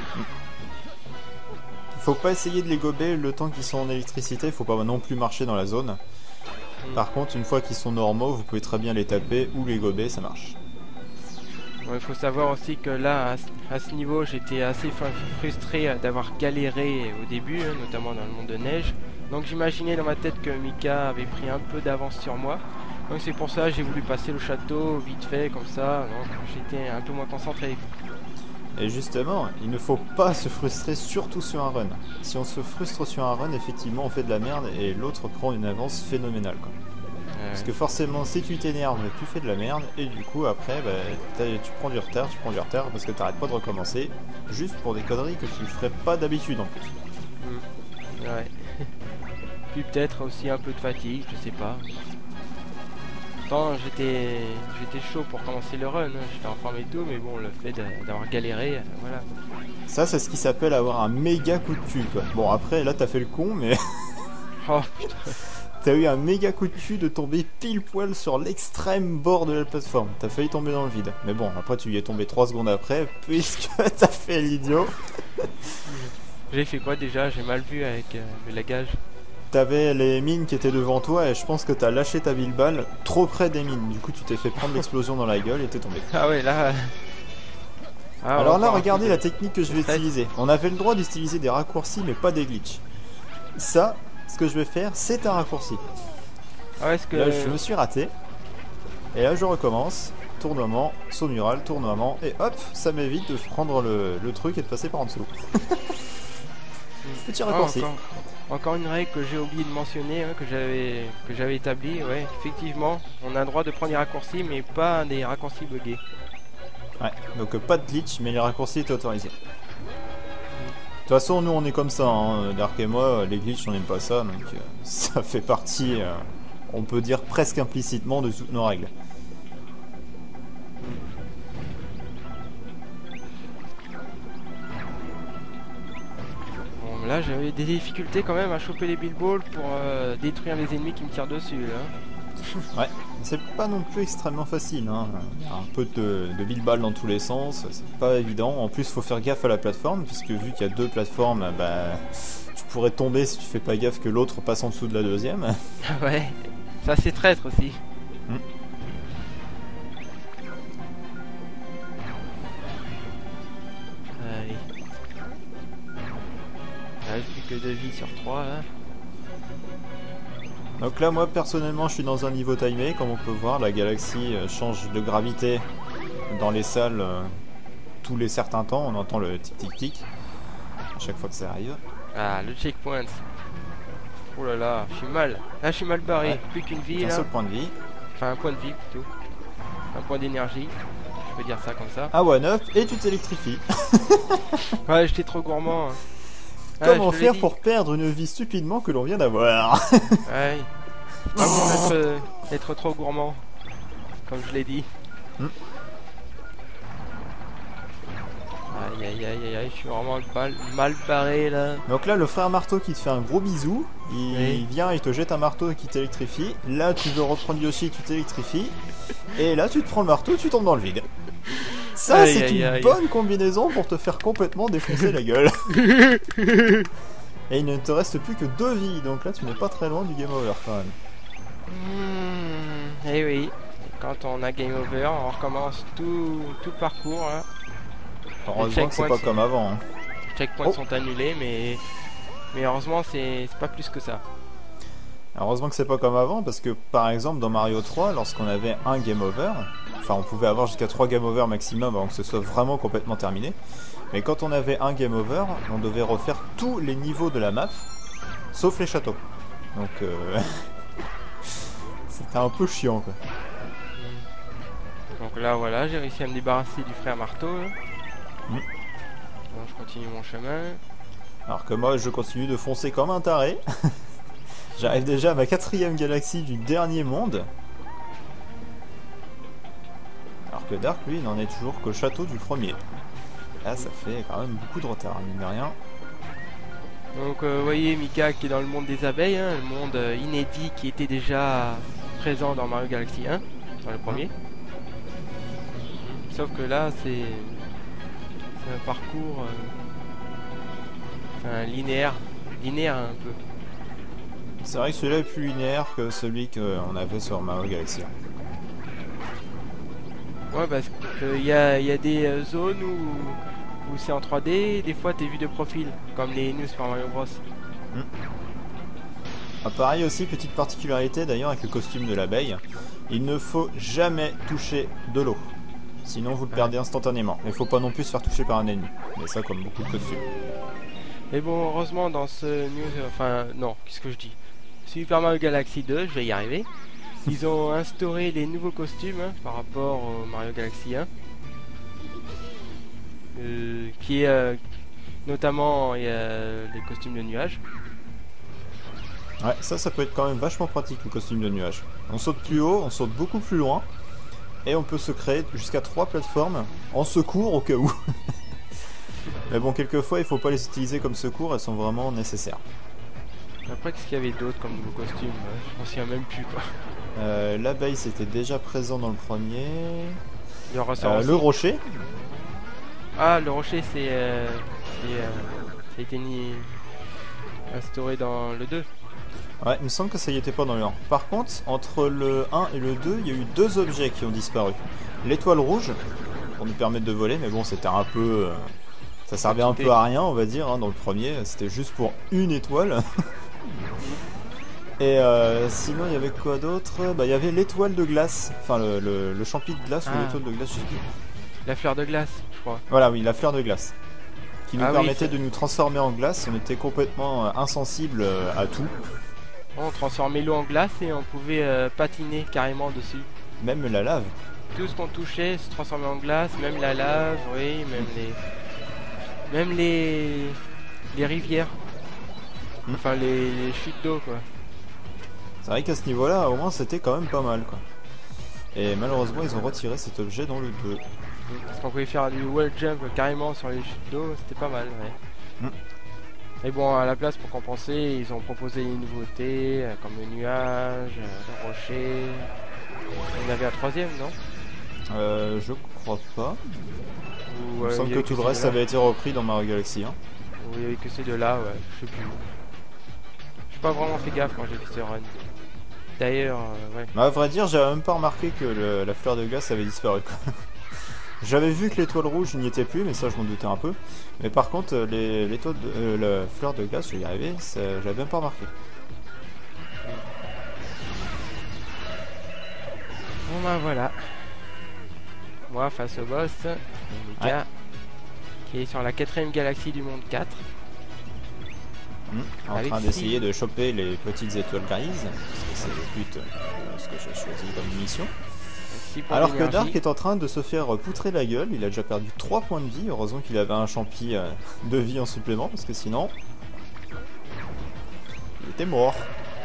Faut pas essayer de les gober le temps qu'ils sont en électricité, faut pas non plus marcher dans la zone. Par contre, une fois qu'ils sont normaux, vous pouvez très bien les taper ou les gober, ça marche. Il faut savoir aussi que là, à ce niveau, j'étais assez frustré d'avoir galéré au début, hein, notamment dans le monde de neige. Donc j'imaginais dans ma tête que Mika avait pris un peu d'avance sur moi. Donc c'est pour ça que j'ai voulu passer le château vite fait, comme ça. Donc j'étais un peu moins concentré. Et justement, il ne faut pas se frustrer, surtout sur un run. Si on se frustre sur un run, effectivement, on fait de la merde et l'autre prend une avance phénoménale, quoi. Parce que forcément, si tu t'énerves, tu fais de la merde, et du coup, après, bah, tu prends du retard, parce que t'arrêtes pas de recommencer, juste pour des conneries que tu ferais pas d'habitude, en plus. Ouais. Puis peut-être aussi un peu de fatigue, je sais pas. Pourtant, j'étais chaud pour commencer le run, hein. J'étais en forme et tout, mais bon, le fait d'avoir galéré, voilà. Ça, c'est ce qui s'appelle avoir un méga coup de cul, quoi. Bon, après, là, t'as fait le con, mais... Oh, putain. T'as eu un méga coup de cul de tomber pile poil sur l'extrême bord de la plateforme. T'as failli tomber dans le vide. Mais bon, après tu y es tombé 3 secondes après, puisque t'as fait l'idiot. J'ai fait quoi déjà? J'ai mal vu avec le lagage. T'avais les mines qui étaient devant toi et je pense que t'as lâché ta balle trop près des mines. Du coup tu t'es fait prendre l'explosion dans la gueule et t'es tombé. Ah ouais, là... Ah, alors là, regardez la technique que je vais utiliser. On avait le droit d'utiliser des raccourcis mais pas des glitches. Ça... Ce que je vais faire, c'est un raccourci. Ah, est-ce que... Là, je me suis raté. Et là, je recommence. Tournoiement, saut mural, tournoiement. Et hop, ça m'évite de prendre le truc et de passer par en dessous. Petit raccourci. Encore une règle que j'ai oublié de mentionner, hein, que j'avais établie. Ouais, effectivement, on a le droit de prendre des raccourcis, mais pas des raccourcis buggés. Ouais, donc pas de glitch, mais les raccourcis étaient autorisés. De toute façon, nous on est comme ça, hein. Dark et moi, les glitches on n'aime pas ça, donc ça fait partie, on peut dire presque implicitement, de toutes nos règles. Bon, là j'avais des difficultés quand même à choper les Bilballs pour détruire les ennemis qui me tirent dessus. Là. Ouais, c'est pas non plus extrêmement facile, hein. Il y a un peu de billes-balles dans tous les sens, c'est pas évident. En plus, faut faire gaffe à la plateforme, puisque vu qu'il y a deux plateformes, bah, tu pourrais tomber si tu fais pas gaffe que l'autre passe en dessous de la deuxième. Ouais, ça c'est traître aussi. Allez. Là, j'ai plus que 2 vies sur 3 là. Donc là, moi personnellement, je suis dans un niveau timé. Comme on peut voir, la galaxie change de gravité dans les salles tous les certains temps. On entend le tic tic tic à chaque fois que ça arrive. Ah, le checkpoint. Oh là là, je suis mal. Là, je suis mal barré. Ouais. Plus qu'une vie Un là. seul point de vie. Enfin, un point de vie plutôt. Un point d'énergie. Je peux dire ça comme ça. Ah, one up et tu t'électrifies. Ouais, j'étais trop gourmand. Hein. Comment faire pour perdre une vie stupidement que l'on vient d'avoir? Ouais. Pas bon d'être trop gourmand, comme je l'ai dit. Aïe aïe aïe aïe, je suis vraiment mal barré là. Donc là, le frère marteau qui te fait un gros bisou, il vient, il te jette un marteau et qui t'électrifie. Là, tu veux reprendre Yoshi, tu t'électrifies. Et là, tu te prends le marteau, tu tombes dans le vide. Ça, c'est une bonne combinaison pour te faire complètement défoncer la gueule. Et il ne te reste plus que 2 vies, donc là, tu n'es pas très loin du game over quand même. Eh oui, quand on a game over, on recommence tout le parcours. Hein. Heureusement que c'est pas comme avant. Hein. Les checkpoints sont annulés, mais heureusement, c'est pas plus que ça. Heureusement que c'est pas comme avant, parce que par exemple dans Mario 3, lorsqu'on avait un game over, enfin on pouvait avoir jusqu'à 3 game over maximum avant que ce soit vraiment complètement terminé, mais quand on avait un game over, on devait refaire tous les niveaux de la map, sauf les châteaux. Donc c'était un peu chiant quoi. Donc là voilà, j'ai réussi à me débarrasser du frère marteau. Bon, je continue mon chemin. Alors que moi je continue de foncer comme un taré. J'arrive déjà à ma 4ème galaxie du dernier monde. Alors que Dark lui n'en est toujours qu'au château du premier. Là ça fait quand même beaucoup de retard, mine de rien. Donc vous voyez Mika qui est dans le monde des abeilles, hein, le monde inédit qui était déjà présent dans Mario Galaxy 1, dans le premier. Sauf que là c'est un parcours linéaire un peu. C'est vrai que celui-là est plus linéaire que celui qu'on avait sur Mario Galaxy 1. Ouais, parce qu'il y a des zones où c'est en 3D, des fois t'es vu de profil, comme les New Super Mario Bros. Ah, pareil aussi, petite particularité d'ailleurs avec le costume de l'abeille, il ne faut jamais toucher de l'eau, sinon vous le perdez instantanément. Il ne faut pas non plus se faire toucher par un ennemi, mais ça comme beaucoup de costumes. Mais bon, heureusement dans ce qu'est-ce que je dis, Super Mario Galaxy 2, je vais y arriver. Ils ont instauré les nouveaux costumes par rapport au Mario Galaxy 1. Qui est notamment les costumes de nuages. Ouais, ça peut être quand même vachement pratique le costume de nuage. On saute plus haut, on saute beaucoup plus loin, et on peut se créer jusqu'à 3 plateformes en secours au cas où. Mais bon, quelquefois il faut pas les utiliser comme secours, elles sont vraiment nécessaires. Après, qu'est-ce qu'il y avait d'autre comme nouveau costume? Je m'en souviens même plus quoi. L'abeille c'était déjà présent dans le premier. Le rocher. Ah, le rocher ça a été instauré dans le 2. Ouais, il me semble que ça y était pas dans le 1. Par contre, entre le 1 et le 2, il y a eu 2 objets qui ont disparu. L'étoile rouge, pour nous permettre de voler, mais bon, c'était un peu... ça servait un peu à rien, on va dire, hein, dans le premier. C'était juste pour une étoile. Et sinon, il y avait quoi d'autre? Bah, il y avait l'étoile de glace. Enfin, le champi de glace ou l'étoile de glace, je sais plus. La fleur de glace, je crois. Voilà, oui, la fleur de glace. Qui nous permettait de nous transformer en glace. On était complètement insensible à tout. On transformait l'eau en glace et on pouvait patiner carrément dessus. Même la lave. Tout ce qu'on touchait se transformait en glace, même la lave, oui, même les rivières. Enfin les chutes d'eau quoi. C'est vrai qu'à ce niveau-là, au moins c'était quand même pas mal quoi. Et malheureusement ils ont retiré cet objet dans le 2. Parce qu'on pouvait faire du wall jump carrément sur les chutes d'eau, c'était pas mal, ouais. Et bon, à la place pour compenser, ils ont proposé des nouveautés comme le nuage, le rocher. Il y en avait un troisième, non? Je crois pas. Il me semble il que tout le reste avait été repris dans Mario Galaxy 1. Oui, il y avait que ces deux-là, ouais, je sais plus. J'ai pas vraiment fait gaffe quand j'ai fait ce run. D'ailleurs, ouais. Bah, à vrai dire, j'avais même pas remarqué que la fleur de glace avait disparu quoi. J'avais vu que l'étoile rouge n'y était plus, mais ça je m'en doutais un peu. Mais par contre, la fleur de glace, je vais y arriver, j'avais même pas remarqué. Bon bah voilà. Moi face au boss, Mika, qui est sur la 4ème galaxie du monde 4. En train d'essayer de choper les petites étoiles grises, parce que c'est le but de ce que j'ai choisi comme mission. Alors que Dark est en train de se faire poutrer la gueule, il a déjà perdu 3 points de vie, heureusement qu'il avait un champi de vie en supplément, parce que sinon, il était mort.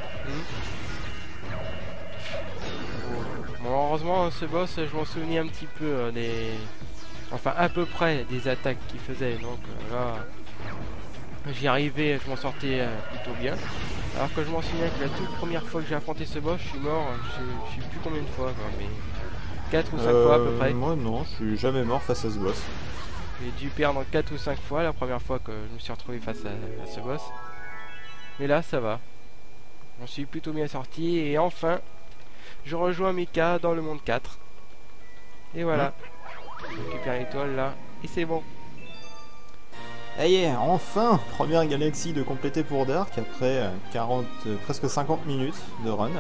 Bon, heureusement ce boss, je m'en souvenais un petit peu enfin à peu près des attaques qu'il faisait, donc là, j'y arrivais, je m'en sortais plutôt bien. Alors que je m'en souviens que la toute première fois que j'ai affronté ce boss, je suis mort, je sais plus combien de fois, quoi, mais 4 ou 5 fois à peu près. Moi non, je suis jamais mort face à ce boss. J'ai dû perdre 4 ou 5 fois la première fois que je me suis retrouvé face à ce boss. Mais là ça va. Je m'en suis plutôt bien sorti et enfin je rejoins Mika dans le monde 4. Et voilà. Je récupère l'étoile là et c'est bon. Ça y est, enfin, première galaxie de compléter pour Dark après presque 50 minutes de run.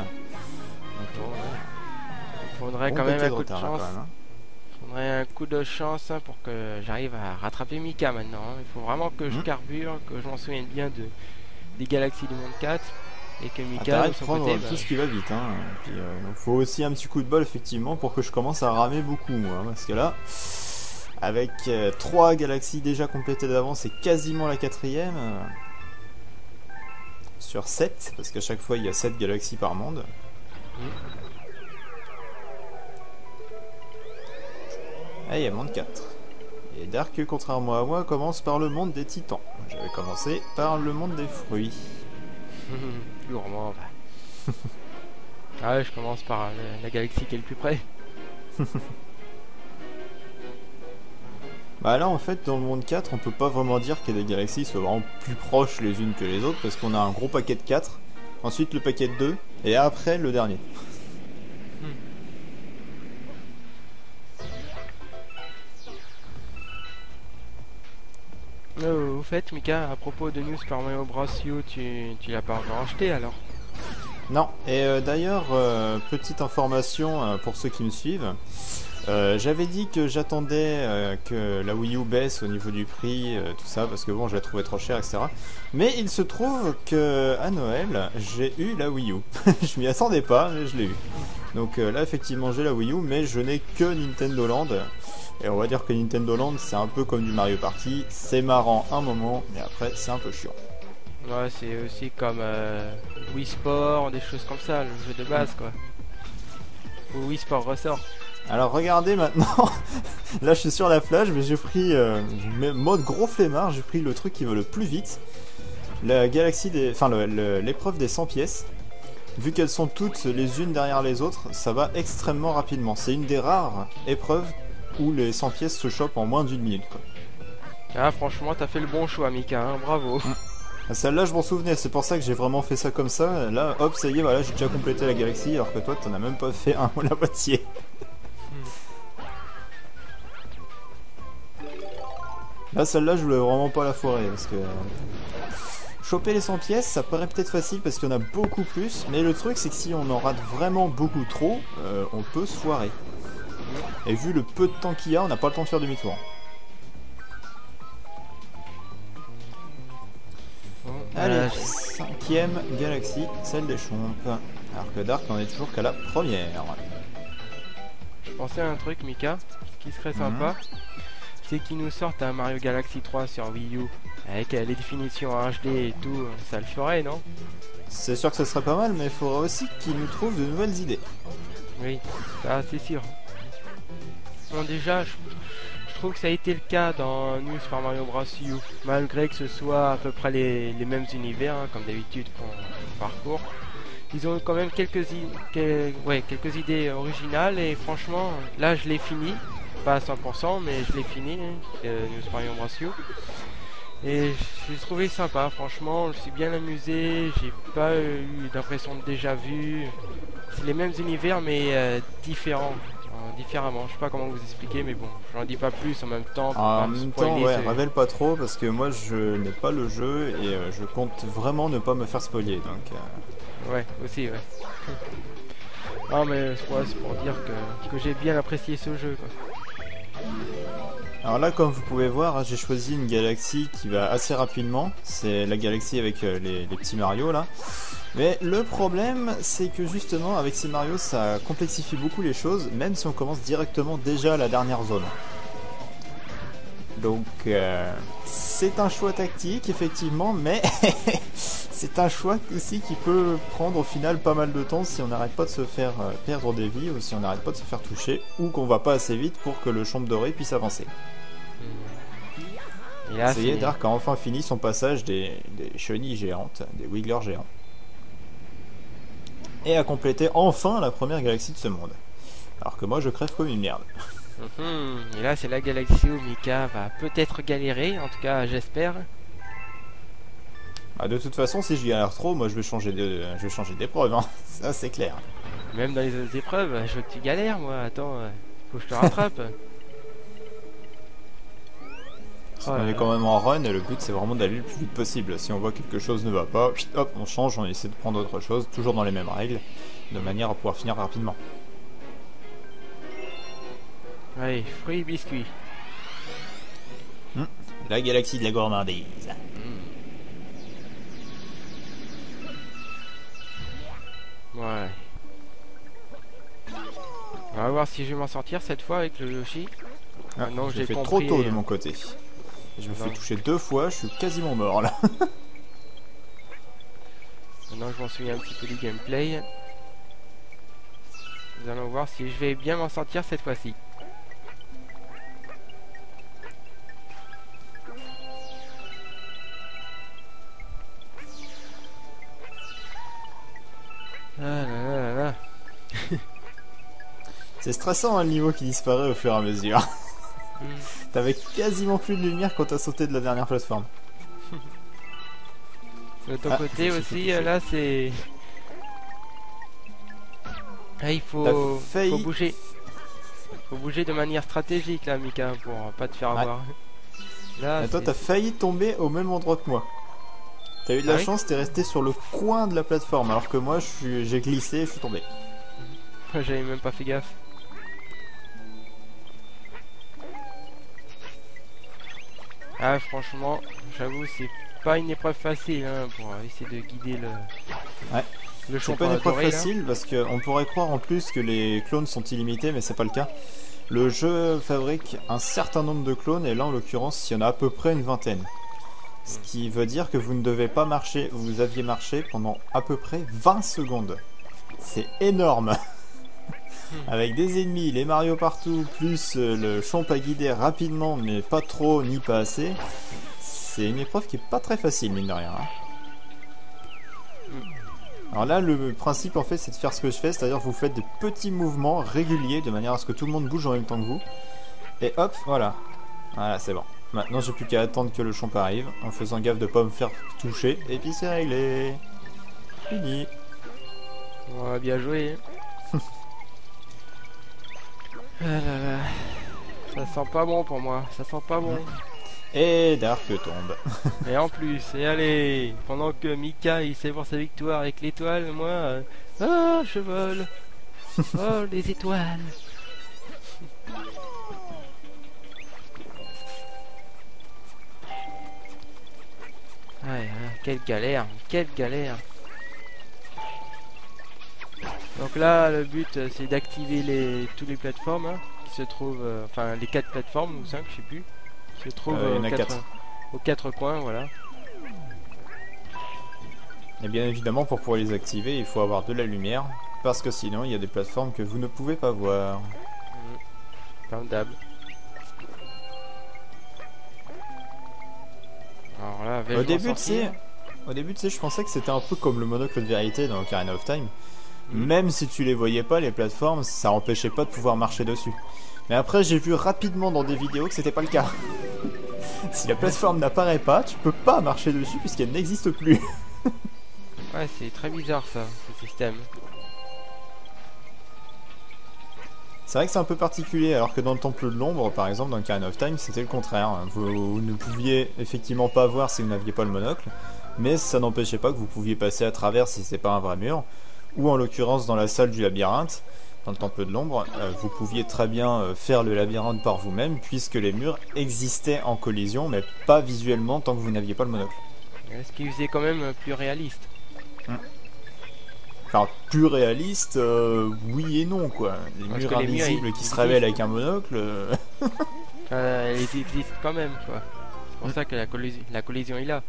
Il faudrait quand même un coup de chance. Il faudrait un coup de chance pour que j'arrive à rattraper Mika maintenant. Il faut vraiment que je carbure, que je m'en souvienne bien des galaxies du monde 4. Et que Mika, de son côté, tout ce qui va vite. Hein. Puis, faut aussi un petit coup de bol effectivement pour que je commence à ramer beaucoup moi. Parce que là, Avec 3 galaxies déjà complétées d'avance et quasiment la 4ème. Sur 7, parce qu'à chaque fois il y a 7 galaxies par monde. Ah, il y a monde 4. Et Dark, contrairement à moi, commence par le monde des titans. J'avais commencé par le monde des fruits. Lourdement, bah. Ah ouais, je commence par la galaxie qui est le plus près. Bah là en fait dans le monde 4 on peut pas vraiment dire que des galaxies soient vraiment plus proches les unes que les autres parce qu'on a un gros paquet de 4, ensuite le paquet de 2 et après le dernier. Au fait Mika, à propos de New Super Mario Bros. U, tu l'as pas encore acheté alors? Non, et d'ailleurs petite information pour ceux qui me suivent. J'avais dit que j'attendais que la Wii U baisse au niveau du prix, tout ça, parce que bon, je la trouvais trop chère, etc. Mais il se trouve que à Noël, j'ai eu la Wii U. Je m'y attendais pas, mais je l'ai eu. Donc là, effectivement, j'ai la Wii U, mais je n'ai que Nintendo Land. Et on va dire que Nintendo Land, c'est un peu comme du Mario Party. C'est marrant un moment, mais après, c'est un peu chiant. Ouais, c'est aussi comme Wii Sport, des choses comme ça, le jeu de base, quoi. Ou Wii Sport ressort. Alors regardez maintenant, là je suis sur la plage mais j'ai pris mode gros flemmard, j'ai pris le truc qui va le plus vite, la galaxie des, enfin l'épreuve des 100 pièces. Vu qu'elles sont toutes les unes derrière les autres, ça va extrêmement rapidement. C'est une des rares épreuves où les 100 pièces se chopent en moins d'une minute, quoi. Ah franchement t'as fait le bon choix Mika, hein, bravo. Celle-là je m'en souvenais, c'est pour ça que j'ai vraiment fait ça comme ça. Là hop ça y est, voilà j'ai déjà complété la galaxie alors que toi t'en as même pas fait un ou la moitié. Là, celle-là, je voulais vraiment pas la foirer parce que choper les 100 pièces, ça paraît peut-être facile parce qu'il y en a beaucoup plus, mais le truc, c'est que si on en rate vraiment beaucoup trop, on peut se foirer. Et vu le peu de temps qu'il y a, on n'a pas le temps de faire demi-tour. Allez, 5ème galaxie, celle des chompes. Alors que Dark n'en est toujours qu'à la première. Je pensais à un truc, Mika, ce qui serait sympa. C'est qu'ils nous sortent un Mario Galaxy 3 sur Wii U avec les définitions en HD et tout, ça le ferait, non? C'est sûr que ce serait pas mal, mais il faudra aussi qu'ils nous trouvent de nouvelles idées. Oui, ça c'est sûr. Bon déjà, je trouve que ça a été le cas dans New Super Mario Bros. U, malgré que ce soit à peu près les mêmes univers, hein, comme d'habitude qu'on parcourt. Ils ont quand même quelques idées originales et franchement, là je l'ai fini. Pas à 100% mais je l'ai fini, New Super Mario Bros. U. Et j'ai trouvé sympa, franchement, je suis bien amusé, j'ai pas eu d'impression de déjà vu. C'est les mêmes univers mais différemment. Je sais pas comment vous expliquer mais bon, j'en dis pas plus en même temps. En même temps, ouais, révèle pas trop parce que moi je n'ai pas le jeu et je compte vraiment ne pas me faire spoiler donc. Ouais, aussi, ouais. Non mais c'est pour dire que j'ai bien apprécié ce jeu, quoi. Alors là, comme vous pouvez voir, j'ai choisi une galaxie qui va assez rapidement. C'est la galaxie avec les petits Mario là. Mais le problème, c'est que justement, avec ces Mario, ça complexifie beaucoup les choses, même si on commence directement déjà à la dernière zone. Donc, c'est un choix tactique, effectivement, mais c'est un choix aussi qui peut prendre au final pas mal de temps si on n'arrête pas de se faire perdre des vies ou si on n'arrête pas de se faire toucher ou qu'on va pas assez vite pour que le champ doré puisse avancer. Et là, ça y est, Dark a enfin fini son passage des chenilles géantes, des wigglers géants. Et a complété enfin la première galaxie de ce monde. Alors que moi je crève comme une merde. Et là c'est la galaxie où Mika va peut-être galérer, en tout cas j'espère. Ah, de toute façon si je galère trop, moi je vais changer d'épreuve, hein. Ça c'est clair. Même dans les autres épreuves, je veux que tu galères moi, attends, faut que je te rattrape. On est quand même en run et le but c'est vraiment d'aller le plus vite possible. Si on voit que quelque chose ne va pas, hop, on change, on essaie de prendre autre chose, toujours dans les mêmes règles, de manière à pouvoir finir rapidement. Allez, fruits et biscuits. La galaxie de la gourmandise. Ouais. On va voir si je vais m'en sortir cette fois avec le Yoshi. Ah, non, j'ai fait compris, trop tôt de mon côté. Je me fais toucher 2 fois, je suis quasiment mort là. Maintenant je m'en souviens un petit peu du gameplay. Nous allons voir si je vais bien m'en sortir cette fois-ci. Ah là là là là. C'est stressant hein, le niveau qui disparaît au fur et à mesure. T'avais quasiment plus de lumière quand t'as sauté de la dernière plateforme. De ton côté aussi, là c'est... Ah, il faut bouger. Faut bouger de manière stratégique là, Mika, pour pas te faire avoir. Là, et toi, t'as failli tomber au même endroit que moi. T'as eu de la chance, t'es resté sur le coin de la plateforme, alors que moi, j'ai glissé et je suis tombé. J'avais même pas fait gaffe. Ah, franchement, j'avoue, c'est pas une épreuve facile hein, pour essayer de guider le... Ouais. C'est pas une épreuve facile parce qu'on pourrait croire en plus que les clones sont illimités, mais c'est pas le cas. Le jeu fabrique un certain nombre de clones et là en l'occurrence il y en a à peu près une vingtaine. Ce qui veut dire que vous ne devez pas marcher, vous aviez marché pendant à peu près 20 secondes. C'est énorme. Avec des ennemis, les Mario partout, plus le champ à guider rapidement mais pas trop ni pas assez. C'est une épreuve qui est pas très facile mine de rien. Hein. Alors là, le principe en fait, c'est de faire ce que je fais, c'est-à-dire vous faites des petits mouvements réguliers de manière à ce que tout le monde bouge en même temps que vous. Et hop, voilà. Voilà, c'est bon. Maintenant, j'ai plus qu'à attendre que le champ arrive, en faisant gaffe de pas me faire toucher, et puis c'est réglé. Fini. Ouais, bien joué. Ah là là. Ça sent pas bon pour moi, ça sent pas bon. Et Dark tombe. Et en plus, et allez, pendant que Mika il savoure sa victoire avec l'étoile, moi, ah, je vole. Oh, les étoiles. Ouais, quelle galère, quelle galère. Donc là, le but, c'est d'activer toutes les plateformes hein, qui se trouvent, enfin les 4 plateformes ou 5, je sais plus. Se trouve aux 4 coins, voilà. Et bien évidemment, pour pouvoir les activer, il faut avoir de la lumière, parce que sinon, il y a des plateformes que vous ne pouvez pas voir. Comme d'hab. Alors là, au début, tu sais, je pensais que c'était un peu comme le monocle de vérité dans Ocarina of Time. Même si tu les voyais pas, les plateformes, ça empêchait pas de pouvoir marcher dessus. Mais après, j'ai vu rapidement dans des vidéos que c'était pas le cas. Si la plateforme n'apparaît pas, tu peux pas marcher dessus puisqu'elle n'existe plus. Ouais, c'est très bizarre ça, ce système. C'est vrai que c'est un peu particulier, alors que dans le Temple de l'Ombre, par exemple, dans Ocarina of Time, c'était le contraire. Vous ne pouviez effectivement pas voir si vous n'aviez pas le monocle, mais ça n'empêchait pas que vous pouviez passer à travers si c'est pas un vrai mur, ou en l'occurrence dans la salle du labyrinthe. Dans le Temple de l'Ombre, vous pouviez très bien faire le labyrinthe par vous-même, puisque les murs existaient en collision, mais pas visuellement tant que vous n'aviez pas le monocle. Ce qui faisait quand même plus réaliste. Enfin, plus réaliste, oui et non, quoi. Les murs invisibles qui se révèlent avec un monocle... ils existent quand même, quoi. C'est pour ça que la collision est là.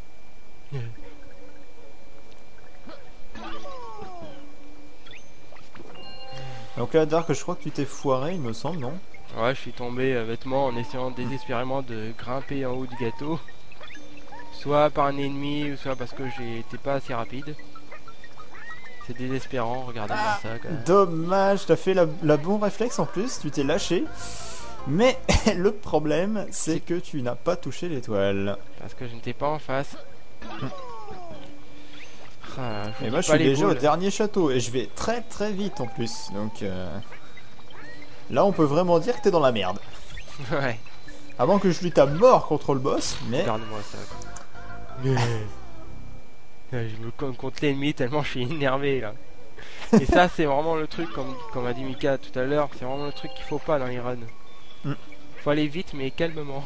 Donc là, Dark, je crois que tu t'es foiré, il me semble, non? Ouais, je suis tombé bêtement en essayant désespérément de grimper en haut du gâteau. Soit par un ennemi, ou soit parce que j'étais pas assez rapide. C'est désespérant, regardez-moi ça. Quand même. Dommage, t'as fait la bon réflexe en plus, tu t'es lâché. Mais le problème, c'est que tu n'as pas touché l'étoile. Parce que je n'étais pas en face. Et moi je suis déjà au dernier château et je vais très très vite en plus, donc là on peut vraiment dire que t'es dans la merde. Ouais. Avant que je lutte à mort contre le boss, mais... Regarde-moi ça. Je me compte l'ennemi tellement je suis énervé là. Et ça c'est vraiment le truc, comme a dit Mika tout à l'heure, c'est vraiment le truc qu'il faut pas dans les runs. Faut aller vite mais calmement.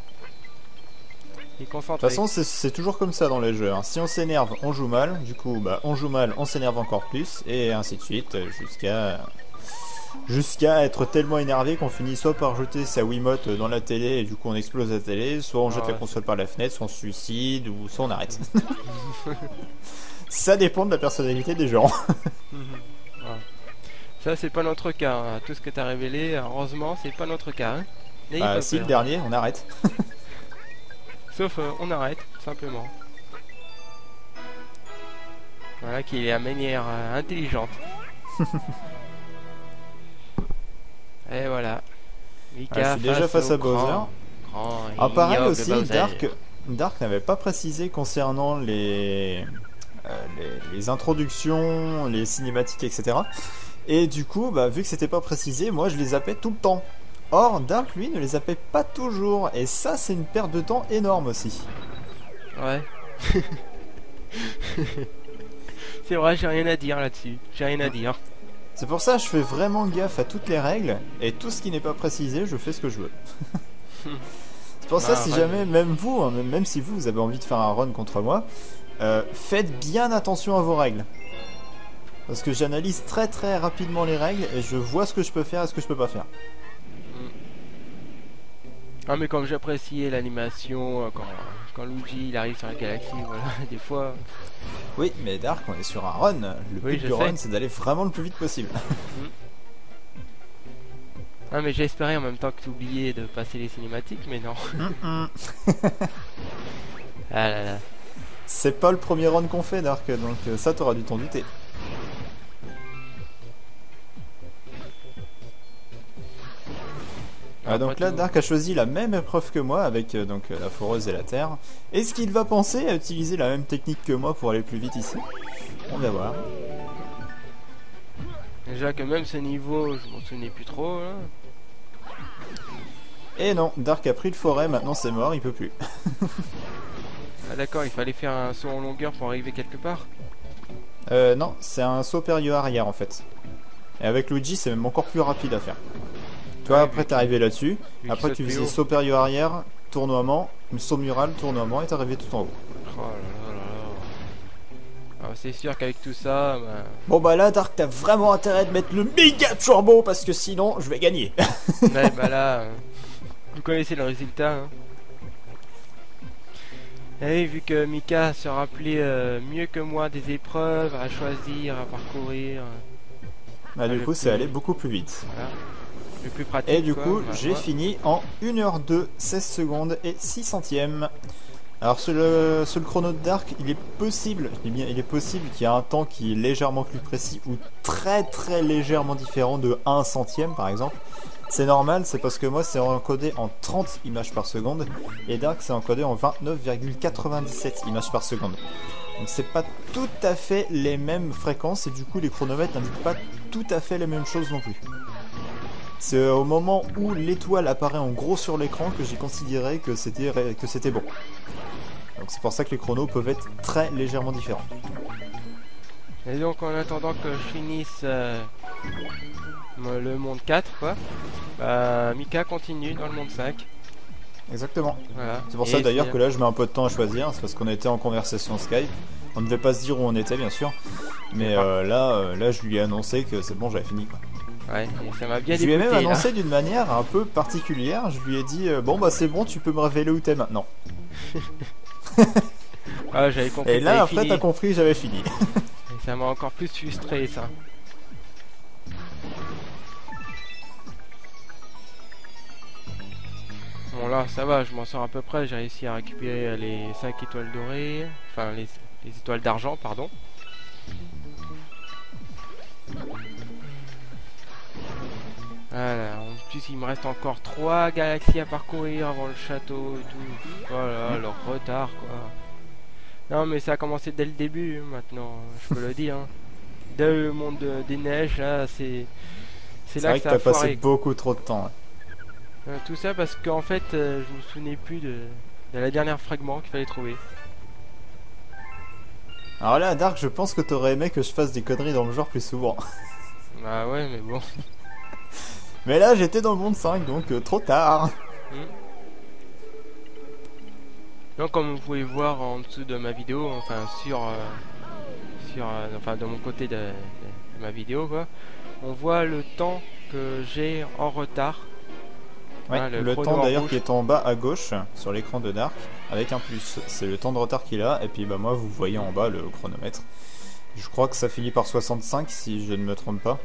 De toute façon, c'est toujours comme ça dans les jeux. Hein. Si on s'énerve, on joue mal. Du coup, bah, on joue mal, on s'énerve encore plus. Et ainsi de suite, jusqu'à jusqu'à être tellement énervé qu'on finit soit par jeter sa Wiimote dans la télé et du coup on explose la télé, soit on jette la console par la fenêtre, soit on se suicide ou soit on arrête. Ça dépend de la personnalité des gens. Ouais. Ça c'est pas notre cas, hein. Tout ce que t'as révélé, heureusement c'est pas notre cas, hein. Bah si, le dernier, on arrête. Sauf on arrête, tout simplement. Voilà qui est à manière intelligente. Et voilà. Mika je suis déjà face à Bowser. Pareil aussi, Bowser. Dark n'avait pas précisé concernant les introductions, les cinématiques, etc. Et du coup, bah, vu que c'était pas précisé, moi je les zappais tout le temps. Or, Dark, lui, ne les zappait pas toujours. Et ça, c'est une perte de temps énorme aussi. Ouais. C'est vrai, j'ai rien à dire là-dessus. J'ai rien à dire. C'est pour ça que je fais vraiment gaffe à toutes les règles. Et tout ce qui n'est pas précisé, je fais ce que je veux. C'est pour ça, si jamais, même vous, hein, même si vous avez envie de faire un run contre moi, faites bien attention à vos règles. Parce que j'analyse très très rapidement les règles et je vois ce que je peux faire et ce que je peux pas faire. Ah mais comme j'appréciais l'animation quand Luigi il arrive sur la galaxie, voilà, des fois... Oui, mais Dark, on est sur un run. Le but du run, c'est d'aller vraiment le plus vite possible. Ah mais j'ai espéré en même temps que tu oubliais de passer les cinématiques, mais non. Ah là là. C'est pas le premier run qu'on fait, Dark, donc ça t'auras dû t'en douter. Donc là, Dark a choisi la même épreuve que moi avec donc la foreuse et la terre. Est-ce qu'il va penser à utiliser la même technique que moi pour aller plus vite ici? On va voir. Déjà que même ce niveau, je m'en souvenais plus trop. Là. Et non, Dark a pris le forêt, maintenant c'est mort, il peut plus. Ah d'accord, il fallait faire un saut en longueur pour arriver quelque part. Non, c'est un saut périlleux arrière en fait. Et avec Luigi, c'est même encore plus rapide à faire. Toi, après, t'es arrivé là-dessus. Après, tu faisais saut périlleux arrière, tournoiement, saut mural, tournoiement, et t'es arrivé tout en haut. Oh là là là là. Ah, c'est sûr qu'avec tout ça... Bah... Bon bah là, Dark, t'as vraiment intérêt de mettre le méga turbo, parce que sinon, je vais gagner. Ouais, bah là, vous connaissez le résultat. Hein. Et vu que Mika se rappelait mieux que moi des épreuves à choisir, à parcourir... Bah du coup, c'est allé beaucoup plus vite. Voilà. Plus pratique, et du coup, j'ai fini en 1h02, 16 secondes et 6 centièmes. Alors sur le chrono de Dark, il est possible, il est possible qu'il y ait un temps qui est légèrement plus précis ou très très légèrement différent de 1 centième par exemple. C'est normal, c'est parce que moi c'est encodé en 30 images par seconde et Dark c'est encodé en 29,97 images par seconde. Donc c'est pas tout à fait les mêmes fréquences et du coup les chronomètres n'indiquent pas tout à fait les mêmes choses non plus. C'est au moment où l'étoile apparaît en gros sur l'écran que j'ai considéré que c'était bon. Donc c'est pour ça que les chronos peuvent être très légèrement différents. Et donc en attendant que je finisse le monde 4 quoi, bah, Mika continue dans le monde 5. Exactement. Voilà. C'est pour ça d'ailleurs que là je mets un peu de temps à choisir, c'est parce qu'on était en conversation Skype. On ne devait pas se dire où on était bien sûr, mais là je lui ai annoncé que c'est bon, j'avais fini quoi. Ouais, et ça m'a bien dégoûté. Je lui ai même annoncé d'une manière un peu particulière. Je lui ai dit bon bah c'est bon, tu peux me révéler où t'es maintenant. Ah, j'avais compris. Et là après t'as compris, j'avais fini. Et ça m'a encore plus frustré ça. Bon là ça va, je m'en sors à peu près. J'ai réussi à récupérer les 5 étoiles dorées, enfin les étoiles d'argent pardon. Voilà, en plus il me reste encore 3 galaxies à parcourir avant le château et tout. Voilà, leur retard quoi. Non mais ça a commencé dès le début maintenant, je peux le dire. Hein. Dès le monde des neiges là, c'est là que ça a foiré. T'as passé beaucoup trop de temps. Ouais. Tout ça parce qu'en fait je me souvenais plus de la dernière fragment qu'il fallait trouver. Alors là Dark, je pense que t'aurais aimé que je fasse des conneries dans le genre plus souvent. Bah ouais mais bon. Mais là j'étais dans le monde 5 donc trop tard. Donc comme vous pouvez voir en dessous de ma vidéo, enfin enfin de mon côté de ma vidéo quoi, on voit le temps que j'ai en retard. Ouais, Voilà, le chrono temps en d'ailleurs rouge. qui est en bas à gauche sur l'écran de Dark avec un plus. C'est le temps de retard qu'il a et puis bah moi vous voyez en bas le chronomètre. Je crois que ça finit par 65 si je ne me trompe pas.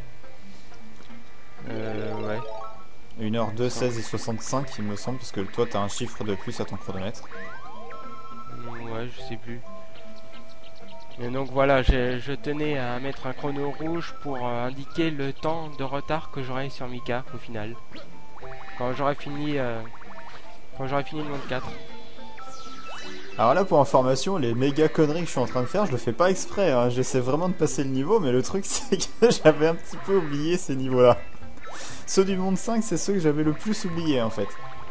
Ouais. 1h02, 16 et 65 il me semble parce que toi t'as un chiffre de plus à ton chronomètre. Ouais, je sais plus. Et donc voilà, je tenais à mettre un chrono rouge pour indiquer le temps de retard que j'aurai sur Mika au final. Quand j'aurai fini le monde 4. Alors là pour information, les méga conneries que je suis en train de faire, je le fais pas exprès, hein. J'essaie vraiment de passer le niveau mais le truc c'est que j'avais un petit peu oublié ces niveaux là. Ceux du monde 5 c'est ceux que j'avais le plus oublié en fait.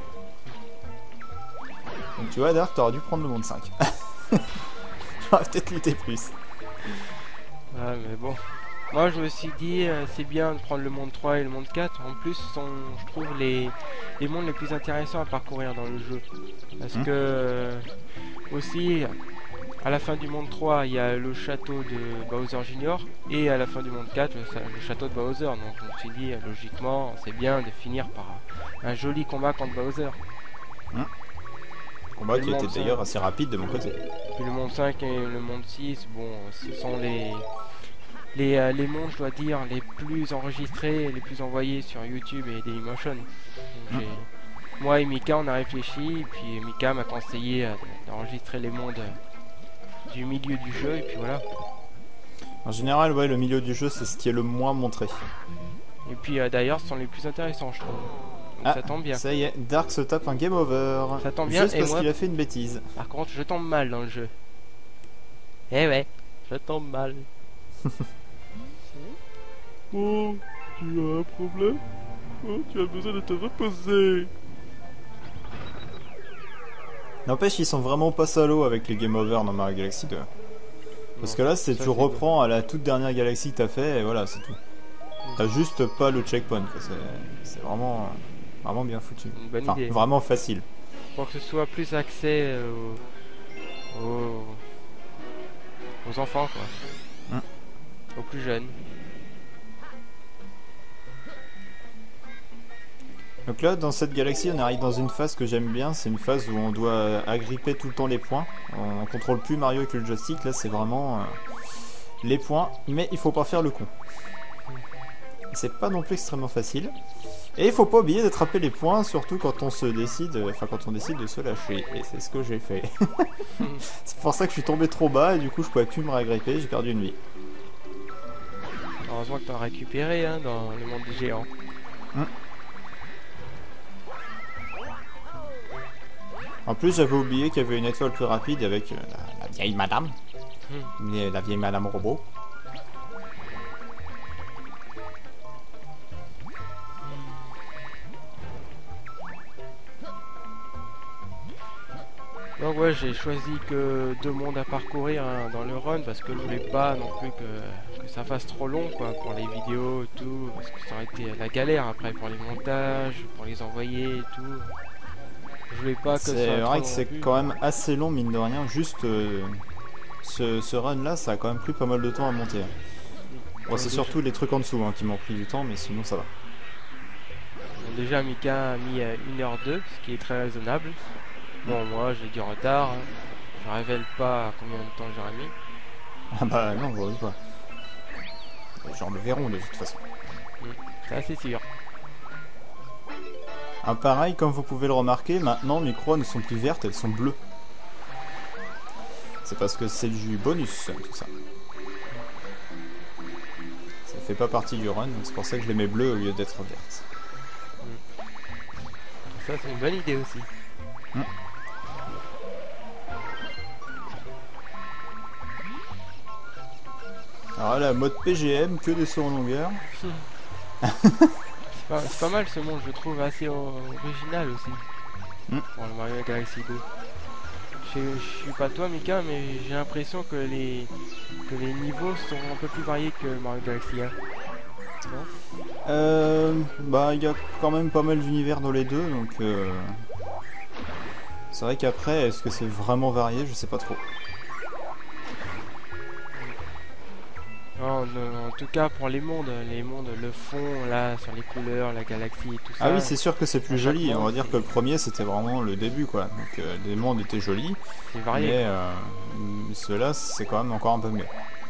Donc tu vois Dark, t'aurais dû prendre le monde 5. J'aurais peut-être lutté plus. Ouais, mais bon. Moi, je me suis dit, c'est bien de prendre le monde 3 et le monde 4. En plus, ce sont, je trouve, les mondes les plus intéressants à parcourir dans le jeu. Parce que, aussi, à la fin du monde 3, il y a le château de Bowser Jr. Et à la fin du monde 4, le château de Bowser. Donc, je me suis dit, logiquement, c'est bien de finir par un joli combat contre Bowser. Combat qui était d'ailleurs assez rapide de mon côté. Puis le monde 5 et le monde 6, bon, ce sont les mondes, je dois dire, les plus enregistrés et les plus envoyés sur YouTube et Dailymotion. Donc, moi et Mika, on a réfléchi, puis Mika m'a conseillé d'enregistrer les mondes du milieu du jeu, et puis voilà. En général, ouais, le milieu du jeu, c'est ce qui est le moins montré. Et puis d'ailleurs, ce sont les plus intéressants, je trouve. Donc, ça tombe bien. Ça y est, Dark se tape un game over. Ça tombe bien, juste et parce moi... qu'il a fait une bêtise. Par contre, je tombe mal dans le jeu. Eh ouais, je tombe mal. Oh, tu as un problème? Oh, tu as besoin de te reposer. N'empêche, ils sont vraiment pas salauds avec les game over dans Mario Galaxy 2. Parce que là, tu reprends à la toute dernière galaxie que t'as fait et voilà, c'est tout. T'as juste pas le checkpoint, quoi. C'est vraiment bien foutu. Une bonne idée. Vraiment facile. Pour que ce soit plus accès aux enfants, quoi. Aux plus jeunes. Donc là, dans cette galaxie, on arrive dans une phase que j'aime bien. C'est une phase où on doit agripper tout le temps les points. On contrôle plus Mario avec le joystick. Là, c'est vraiment les points. Mais il faut pas faire le con. C'est pas non plus extrêmement facile. Et il faut pas oublier d'attraper les points, surtout quand on décide de se lâcher. Et c'est ce que j'ai fait. C'est pour ça que je suis tombé trop bas et du coup je pouvais plus me réagripper, j'ai perdu une vie. Heureusement que t'as récupéré hein, dans le monde des géants. En plus j'avais oublié qu'il y avait une étoile plus rapide avec la vieille madame. La vieille madame robot. Donc ouais, j'ai choisi que 2 mondes à parcourir hein, dans le run parce que je voulais pas non plus que ça fasse trop long quoi pour les vidéos et tout, parce que ça aurait été la galère après pour les montages, pour les envoyer et tout. Je voulais pas que ça soit C'est vrai trop que c'est quand même assez long mine de rien, juste ce run là ça a quand même pris pas mal de temps à monter. Bon, c'est surtout les trucs en dessous hein, qui m'ont pris du temps mais sinon ça va. Bon, déjà Mika a mis 1h02, ce qui est très raisonnable. Bon, moi j'ai du retard, hein. Je révèle pas combien de temps j'aurais mis. Ah bah non, vous voyez pas. Les gens le verront de toute façon. Ça c'est sûr. Ah, pareil, comme vous pouvez le remarquer, maintenant mes croix ne sont plus vertes, elles sont bleues. C'est parce que c'est du bonus, tout ça. Ça fait pas partie du run, donc c'est pour ça que je les mets bleues au lieu d'être vertes. Ça c'est une bonne idée aussi. Alors là, mode PGM, que des sauts en longueur. C'est pas mal ce monde, je trouve assez original aussi. Pour le Mario Galaxy 2. Je suis pas toi Mika, mais j'ai l'impression que les niveaux sont un peu plus variés que Mario Galaxy 1. Non bah il y a quand même pas mal d'univers dans les deux, donc c'est vrai qu'après, est-ce que c'est vraiment varié, je sais pas trop. En tout cas pour les mondes, le fond là, sur les couleurs, la galaxie et tout ça. Ah oui, c'est sûr que c'est plus joli. On va dire c'est- que le premier c'était vraiment le début quoi. Donc les mondes étaient jolis, C'est varié. mais ceux-là c'est quand même encore un peu mieux.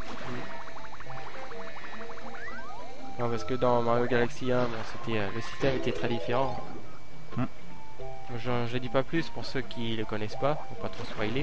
Non, parce que dans Mario Galaxy 1, bon, le système était très différent. Hmm. Je dis pas plus pour ceux qui le connaissent pas, pour pas trop spoiler.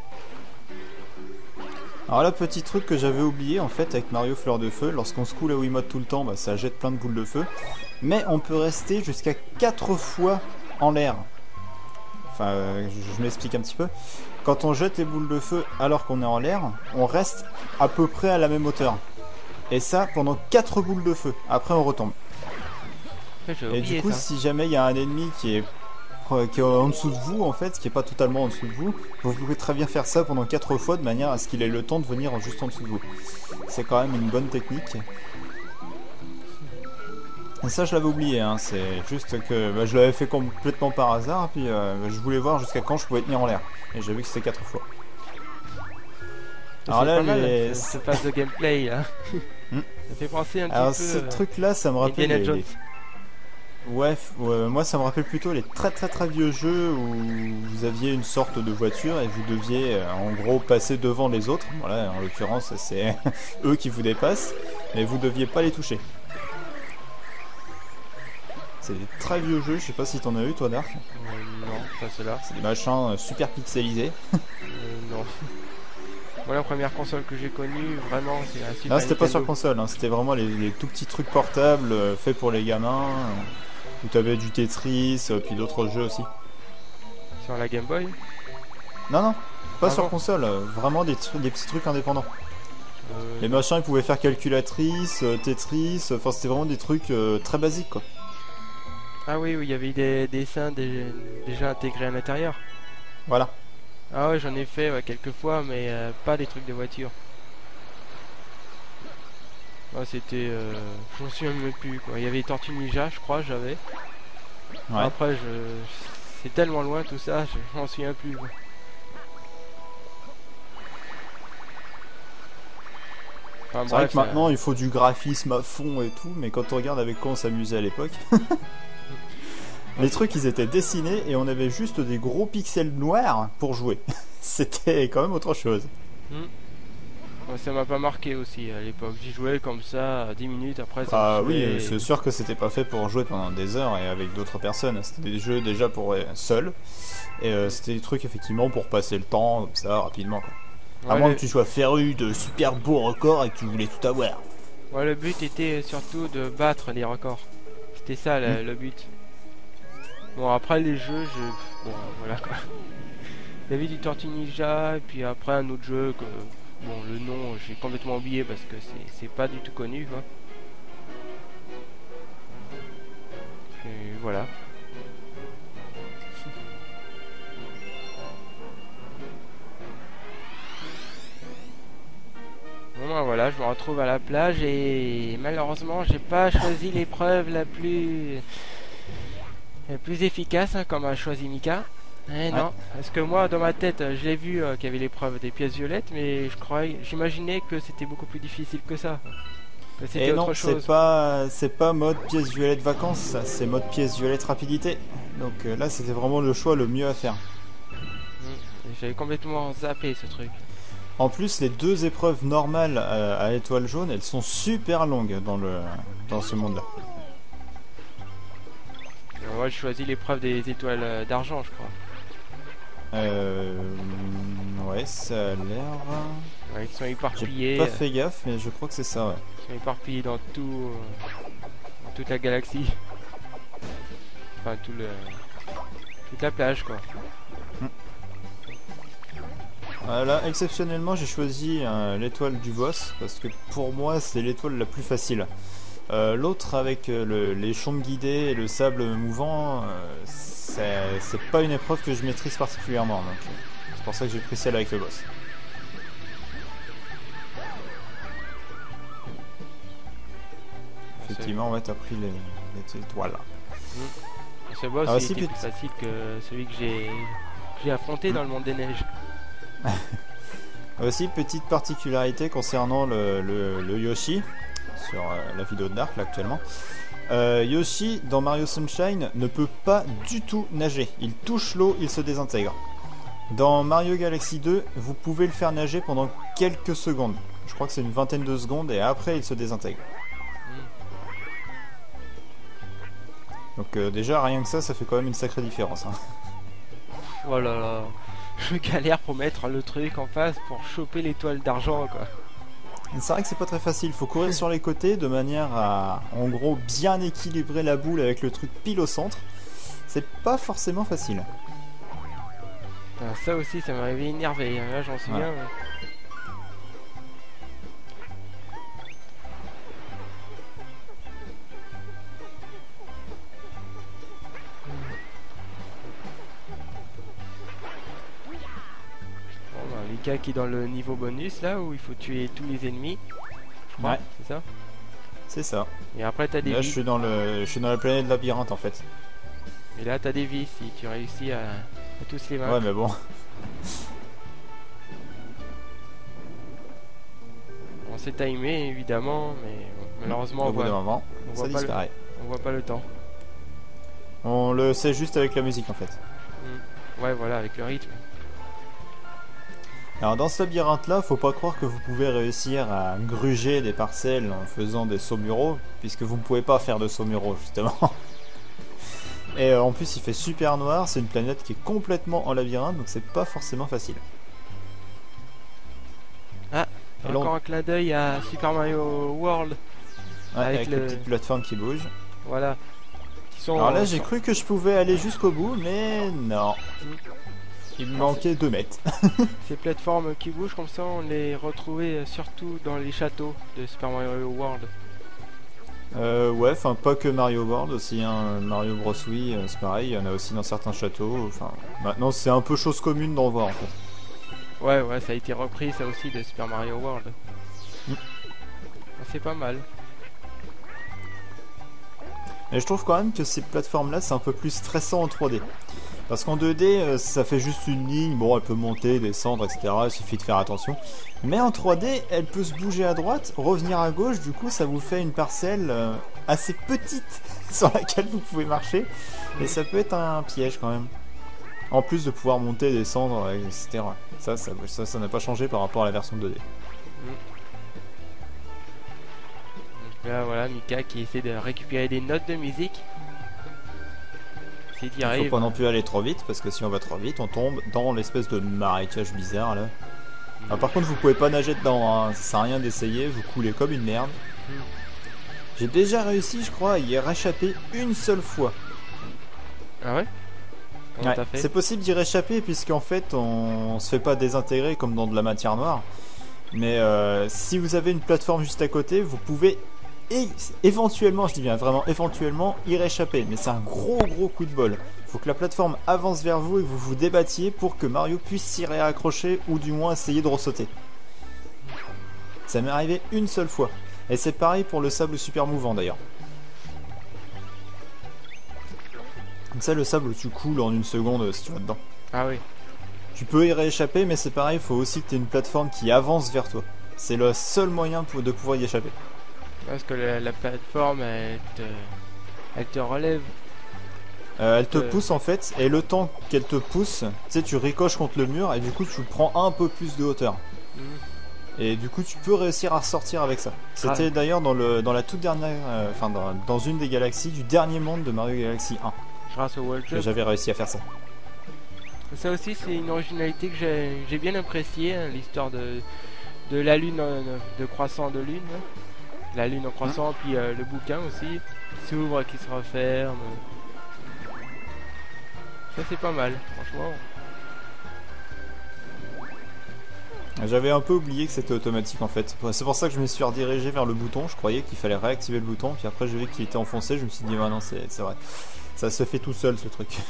Alors là, petit truc que j'avais oublié en fait avec Mario Fleur de Feu, lorsqu'on secoue la Wiimote tout le temps, bah, ça jette plein de boules de feu. Mais on peut rester jusqu'à 4 fois en l'air. Enfin, je m'explique un petit peu. Quand on jette les boules de feu alors qu'on est en l'air, on reste à peu près à la même hauteur. Et ça pendant 4 boules de feu. Après on retombe. J'ai Et oublié du coup, ça. si jamais il y a un ennemi qui est en dessous de vous en fait, qui est pas totalement en dessous de vous, vous pouvez très bien faire ça pendant 4 fois de manière à ce qu'il ait le temps de venir juste en dessous de vous. C'est quand même une bonne technique. Et ça je l'avais oublié, hein. C'est juste que je l'avais fait complètement par hasard, puis je voulais voir jusqu'à quand je pouvais tenir en l'air. Et j'ai vu que c'était 4 fois. C'est Alors là, pas mal, cette phase de gameplay là. Hmm. Ça fait penser un Alors petit ce peu truc là, ça me rappelle Indiana Jones. Ouais, moi ça me rappelle plutôt les très vieux jeux où vous aviez une sorte de voiture et vous deviez en gros passer devant les autres. Voilà, en l'occurrence c'est eux qui vous dépassent, mais vous deviez pas les toucher. C'est des très vieux jeux, je sais pas si t'en as eu toi Dark. Non, pas cela. C'est des machins super pixelisés. Non. Moi, la première console que j'ai connue, vraiment, c'est la Super Non, c'était pas sur Nintendo. console, hein, c'était vraiment les tout petits trucs portables faits pour les gamins. Où t'avais du Tetris, puis d'autres jeux aussi. Sur la Game Boy. Non, pas Ah sur bon console, vraiment des petits trucs indépendants. Euh, Les machins ils pouvaient faire calculatrice, Tetris, enfin c'était vraiment des trucs très basiques quoi. Ah oui, il y avait des dessins déjà intégrés à l'intérieur. Voilà. Ah ouais, j'en ai fait ouais, quelques fois, mais pas des trucs de voiture. Ah, c'était... je m'en souviens même plus quoi. Il y avait Tortue Ninja, je crois, j'avais. Ouais. Après, c'est tellement loin tout ça, je m'en souviens plus. Quoi. Enfin, C'est vrai bref, que maintenant il faut du graphisme à fond et tout, mais quand on regarde avec quoi on s'amusait à l'époque, les trucs ils étaient dessinés et on avait juste des gros pixels noirs pour jouer. C'était quand même autre chose. ouais, ça m'a pas marqué aussi à l'époque. J'y jouais comme ça 10 minutes après ça Ah me oui, saoulait c'est sûr que c'était pas fait pour jouer pendant des heures et avec d'autres personnes. C'était des jeux déjà pour seul. Et c'était des trucs effectivement pour passer le temps comme ça rapidement quoi. À Ouais, moins que tu sois féru de super beaux records et que tu voulais tout avoir. ouais, le but était surtout de battre les records. C'était ça le but. Bon après les jeux, bon voilà quoi. Il y avait du Tortue Ninja et puis après un autre jeu que bon le nom j'ai complètement oublié parce que c'est pas du tout connu quoi. Et voilà. Bon ben voilà, je me retrouve à la plage et malheureusement j'ai pas choisi l'épreuve la plus efficace hein, comme a choisi Mika. Eh non, parce que moi dans ma tête je l'ai vu qu'il y avait l'épreuve des pièces violettes, mais j'imaginais que c'était beaucoup plus difficile que ça. Que c'était Et non, autre chose. c'est pas mode pièce violette vacances, ça, c'est mode pièce violette rapidité. Donc là, c'était vraiment le choix le mieux à faire. J'avais complètement zappé ce truc. En plus, les deux épreuves normales à étoile jaune, elles sont super longues dans ce monde-là. Moi, je choisis l'épreuve des étoiles d'argent, je crois. Ouais, ça a l'air. Ouais, ils sont J'ai éparpillés. pas fait gaffe, mais je crois que c'est ça, ouais. Ils sont éparpillés dans tout, dans toute la galaxie. Enfin, toute la plage, quoi. Là, exceptionnellement, j'ai choisi l'étoile du boss parce que pour moi, c'est l'étoile la plus facile. L'autre avec les chambres guidées et le sable mouvant, c'est pas une épreuve que je maîtrise particulièrement. Donc c'est pour ça que j'ai pris celle avec le boss. Effectivement, ouais, t'as pris les étoiles. Ce boss, Ah, il si, était plus facile que celui que j'ai affronté dans le monde des neiges. Aussi, petite particularité concernant le Yoshi, sur la vidéo de Dark là actuellement. Yoshi, dans Mario Sunshine, ne peut pas du tout nager. Il touche l'eau, il se désintègre. Dans Mario Galaxy 2, vous pouvez le faire nager pendant quelques secondes. Je crois que c'est une vingtaine de secondes et après il se désintègre. Donc déjà, rien que ça fait quand même une sacrée différence. Hein. Oh là là, je galère pour mettre le truc en face pour choper l'étoile d'argent quoi. C'est vrai que c'est pas très facile, faut courir sur les côtés de manière à, en gros, bien équilibrer la boule avec le truc pile au centre. C'est pas forcément facile. Ah, ça aussi, ça m'avait énervé, là j'en souviens. Ouais. Mika qui est dans le niveau bonus là où il faut tuer tous les ennemis. Je crois, ouais. C'est ça. C'est ça. Et après t'as des là, vies. je suis dans la planète labyrinthe en fait. Et là t'as des vies si tu réussis à tous les vaincre. Ouais mais bon. On s'est timé évidemment, mais malheureusement au bout d'un moment, ça disparaît. On voit pas le temps. On le sait juste avec la musique en fait. Ouais voilà, avec le rythme. Alors dans ce labyrinthe là, faut pas croire que vous pouvez réussir à gruger des parcelles en faisant des sauts muraux, puisque vous ne pouvez pas faire de sauts muraux justement. Et en plus il fait super noir, c'est une planète qui est complètement en labyrinthe, donc c'est pas forcément facile. Ah, encore un clin d'œil à Super Mario World. Ouais, avec les petites plateformes qui bougent. Voilà. Qui sont alors là j'ai cru que je pouvais aller jusqu'au bout, mais non. Il me manquait 2 mètres. Ces plateformes qui bougent comme ça, on les retrouvait surtout dans les châteaux de Super Mario World. Ouais, enfin pas que Mario World, aussi hein, Mario Bros Wii, c'est pareil, il y en a aussi dans certains châteaux. Enfin, maintenant c'est un peu chose commune d'en voir en fait. Ouais, ouais, ça a été repris ça aussi de Super Mario World. C'est pas mal. Et je trouve quand même que ces plateformes là c'est un peu plus stressant en 3D. Parce qu'en 2D, ça fait juste une ligne, bon elle peut monter, descendre, etc. Il suffit de faire attention. Mais en 3D, elle peut se bouger à droite, revenir à gauche, du coup ça vous fait une parcelle assez petite sur laquelle vous pouvez marcher. Et ça peut être un piège quand même. En plus de pouvoir monter, descendre, etc. Ça n'a pas changé par rapport à la version 2D. Là voilà, Mika qui essaie de récupérer des notes de musique. Il faut pas non plus aller trop vite, parce que si on va trop vite, on tombe dans l'espèce de marécage bizarre là. Ah, par contre, vous pouvez pas nager dedans, hein. Ça sert à rien d'essayer, vous coulez comme une merde. J'ai déjà réussi, je crois, à y réchapper une seule fois. Ah ouais? Ouais, c'est possible d'y réchapper, puisqu'en fait, on se fait pas désintégrer comme dans de la matière noire. Mais si vous avez une plateforme juste à côté, vous pouvez éventuellement, je dis bien vraiment éventuellement, y réchapper. Mais c'est un gros coup de bol. Il faut que la plateforme avance vers vous et que vous vous débattiez pour que Mario puisse s'y réaccrocher ou du moins essayer de ressauter. Ça m'est arrivé une seule fois. Et c'est pareil pour le sable super mouvant d'ailleurs. Comme ça, le sable, tu coules en une seconde si tu vas dedans. Ah oui. Tu peux y rééchapper, mais c'est pareil, il faut aussi que tu aies une plateforme qui avance vers toi. C'est le seul moyen de pouvoir y échapper. Parce que la plateforme, elle te relève. Elle te pousse en fait, et le temps qu'elle te pousse, tu sais, tu ricoches contre le mur, et du coup tu prends un peu plus de hauteur. Et du coup tu peux réussir à ressortir avec ça. C'était d'ailleurs dans la toute dernière, enfin dans une des galaxies du dernier monde de Mario Galaxy 1. Grâce au World Cup. J'avais réussi à faire ça. Ça aussi c'est une originalité que j'ai bien appréciée, hein, l'histoire de la lune de croissant de lune. Hein. La lune en croissant, puis le bouquin aussi, qui s'ouvre, qui se referme. Ça c'est pas mal, franchement. J'avais un peu oublié que c'était automatique en fait. C'est pour ça que je me suis redirigé vers le bouton. Je croyais qu'il fallait réactiver le bouton, puis après je vu qu'il était enfoncé, je me suis dit ah non c'est vrai. Ça se fait tout seul ce truc.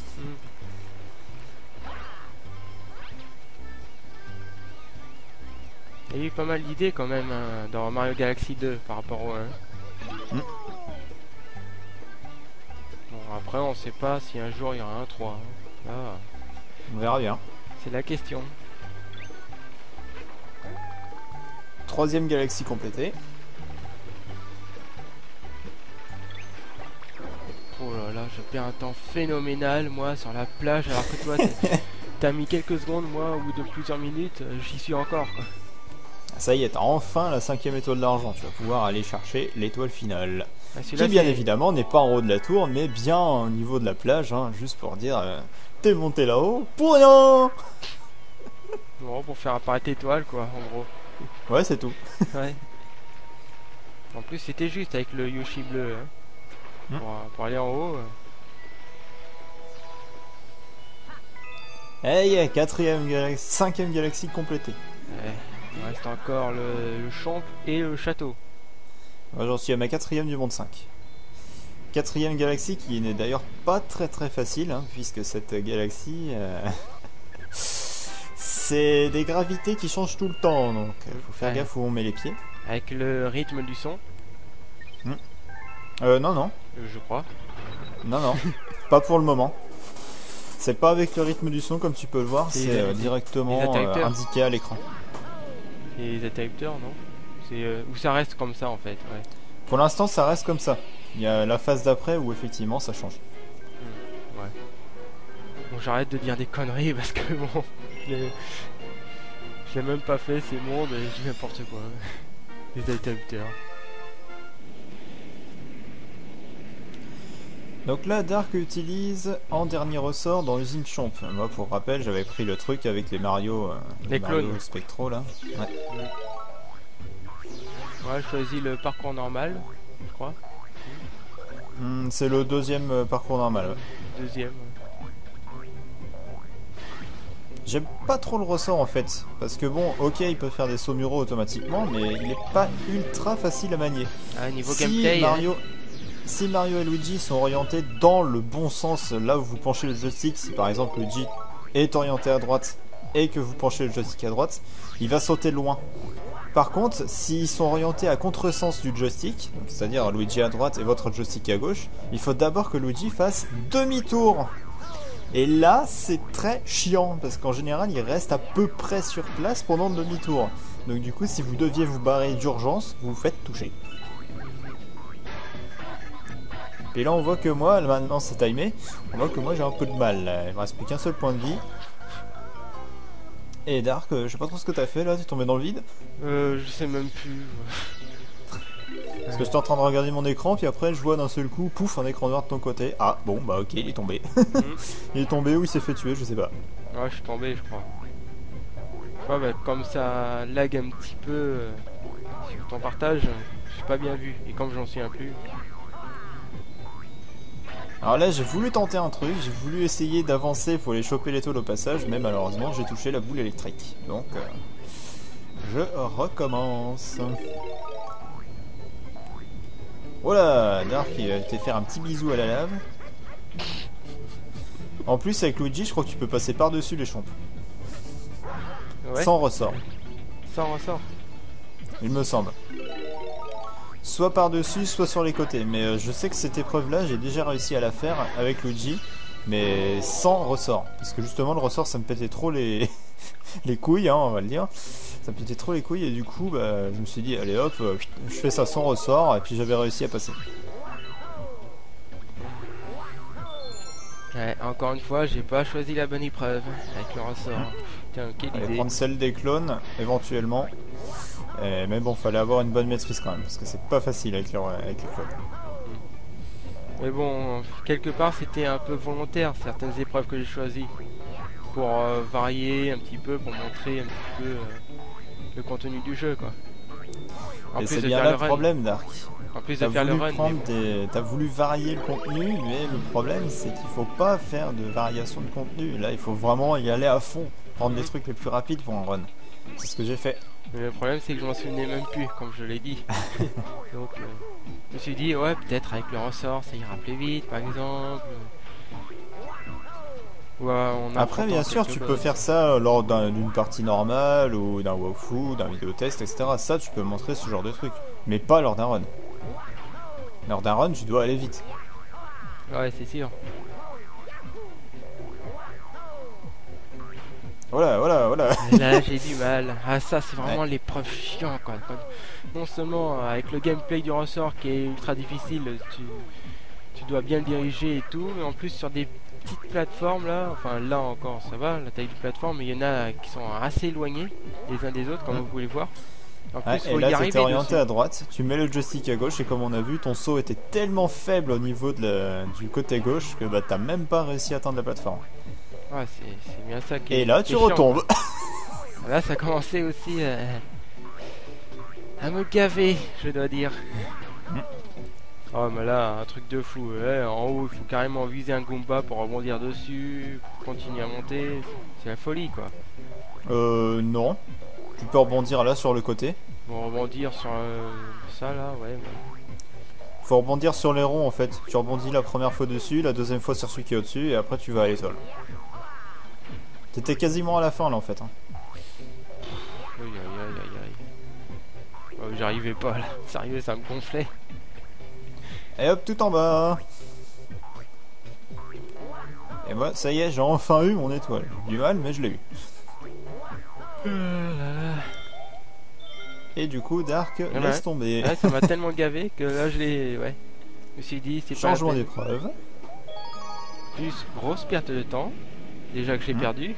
Il y a eu pas mal d'idées quand même hein, dans Mario Galaxy 2 par rapport au 1. Bon, après on sait pas si un jour il y aura un 3. Hein. Là, on verra bien. C'est la question. troisième galaxie complétée. Oh là là, je perds un temps phénoménal, moi, sur la plage, alors que toi, t'as mis quelques secondes, moi, au bout de plusieurs minutes, j'y suis encore, quoi. Ça y est, t'as enfin la 5e étoile d'argent. Tu vas pouvoir aller chercher l'étoile finale. Ah, Qui, bien évidemment, n'est pas en haut de la tour, mais bien au niveau de la plage, hein, juste pour dire, t'es monté là-haut pour rien. Bon, pour faire apparaître l'étoile, quoi, en gros. Ouais, c'est tout. Ouais. En plus, c'était juste avec le Yoshi bleu, hein. Pour aller en haut. Hey, 5e galaxie complétée. Ouais, il reste encore le champ et le château. Moi, j'en suis à ma 4e du monde 5. 4e galaxie qui n'est d'ailleurs pas très facile, hein, puisque cette galaxie, c'est des gravités qui changent tout le temps, donc faut faire gaffe où on met les pieds. Avec le rythme du son. Non. Je crois. Non, pas pour le moment. C'est pas avec le rythme du son comme tu peux le voir, c'est directement indiqué à l'écran. C'est les interrupteurs, non? C'est où ça reste comme ça en fait. Ouais. Pour l'instant, ça reste comme ça. Il y a la phase d'après où effectivement ça change. Ouais. Bon, j'arrête de dire des conneries parce que bon, je l'ai même pas fait, c'est bon, mais je dis n'importe quoi. Les interrupteurs. Donc là, Dark utilise en dernier ressort dans l'usine Chomp. Moi, pour rappel, j'avais pris le truc avec les Mario, Mario Spectro là. Ouais. Ouais, je choisis le parcours normal, je crois. C'est le deuxième parcours normal. Ouais. Deuxième. J'aime pas trop le ressort en fait, parce que bon, ok, il peut faire des sauts muraux automatiquement, mais il est pas ultra facile à manier. Ah, niveau gameplay. Si Mario et Luigi sont orientés dans le bon sens, là où vous penchez le joystick, si par exemple Luigi est orienté à droite et que vous penchez le joystick à droite, il va sauter loin. Par contre, s'ils sont orientés à contresens du joystick, c'est-à-dire Luigi à droite et votre joystick à gauche, il faut d'abord que Luigi fasse demi-tour. Et là, c'est très chiant, parce qu'en général, il reste à peu près sur place pendant le demi-tour. Donc du coup, si vous deviez vous barrer d'urgence, vous vous faites toucher. Et là on voit que moi, maintenant c'est timé, on voit que moi j'ai un peu de mal là. Il me reste plus qu'un seul point de vie. Et Dark, je sais pas trop ce que t'as fait là, t'es tombé dans le vide? Je sais même plus. Parce que j'étais en train de regarder mon écran, puis après je vois d'un seul coup, pouf, un écran noir de ton côté. Ah bon, bah ok, il est tombé. Il est tombé ou il s'est fait tuer, je sais pas. Ouais, je suis tombé, je crois. Ouais, bah, comme ça lag un petit peu sur ton partage, j'ai pas bien vu. Et comme je m'en souviens plus. Alors là j'ai voulu tenter un truc, j'ai voulu essayer d'avancer pour les choper les tôles au passage, mais malheureusement j'ai touché la boule électrique. Donc je recommence. Voilà, Dark il va te faire un petit bisou à la lave. En plus avec Luigi je crois que tu peux passer par-dessus les chompes. Ouais. Sans ressort. Sans ressort. Il me semble. Soit par-dessus, soit sur les côtés. Mais je sais que cette épreuve-là, j'ai déjà réussi à la faire avec Luigi, mais sans ressort. Parce que justement, le ressort, ça me pétait trop les couilles, hein, on va le dire. Ça me pétait trop les couilles, et du coup, bah, je me suis dit, allez hop, je fais ça sans ressort, et puis j'avais réussi à passer. Ouais, encore une fois, j'ai pas choisi la bonne épreuve avec le ressort. Putain, quelle idée. Prendre celle des clones, éventuellement. Mais bon, fallait avoir une bonne maîtrise quand même, parce que c'est pas facile avec les clones. Mais bon, quelque part c'était un peu volontaire, certaines épreuves que j'ai choisies. Pour varier un petit peu, pour montrer un petit peu le contenu du jeu, quoi. Et c'est bien là le problème, Dark. En plus de faire le run. T'as voulu varier le contenu, mais le problème c'est qu'il faut pas faire de variation de contenu. Là, il faut vraiment y aller à fond, prendre les trucs les plus rapides pour un run. C'est ce que j'ai fait. Mais le problème c'est que je m'en souvenais même plus, comme je l'ai dit. Donc je me suis dit, ouais, peut-être avec le ressort ça ira plus vite, par exemple. Après, bien sûr, tu peux faire ça lors d'une partie normale, ou d'un walkthrough, d'un vidéotest, etc. Ça, tu peux montrer ce genre de truc. Mais pas lors d'un run. Lors d'un run, tu dois aller vite. Ouais, c'est sûr. Voilà, voilà, voilà. Et là j'ai du mal. Ah ça c'est vraiment l'épreuve chiant quoi. Non seulement avec le gameplay du ressort qui est ultra difficile, tu dois bien le diriger et tout, mais en plus sur des petites plateformes là, enfin là encore ça va, la taille du plateforme, mais il y en a qui sont assez éloignés les uns des autres comme vous pouvez le voir. En plus, et là tu étais orienté à droite, tu mets le joystick à gauche et comme on a vu ton saut était tellement faible au niveau du côté gauche que bah t'as même pas réussi à atteindre la plateforme. Ouais, c'est bien ça qui est. Et là, tu retombes. Là, ça a commencé aussi à me gaver, je dois dire. Oh, mais là, un truc de fou. Ouais, en haut, il faut carrément viser un Goomba pour rebondir dessus, pour continuer à monter. C'est la folie, quoi. Non. Tu peux rebondir là sur le côté. Bon, rebondir sur ça, là, ouais. Faut rebondir sur les ronds, en fait. Tu rebondis la première fois dessus, la deuxième fois sur celui qui est au-dessus, et après tu vas à l'étoile. T'étais quasiment à la fin là en fait. Aïe aïe aïe aïe. Oh, j'arrivais pas là, sérieux ça me gonflait. Et hop, tout en bas. Et moi, ça y est, j'ai enfin eu mon étoile. Du mal, mais je l'ai eu. Et du coup, Dark, laisse tomber. Ouais, ça m'a tellement gavé que là je l'ai. Ouais. Je me suis dit, c'est pas. Changement d'épreuve. Plus grosse perte de temps. Déjà que j'ai perdu.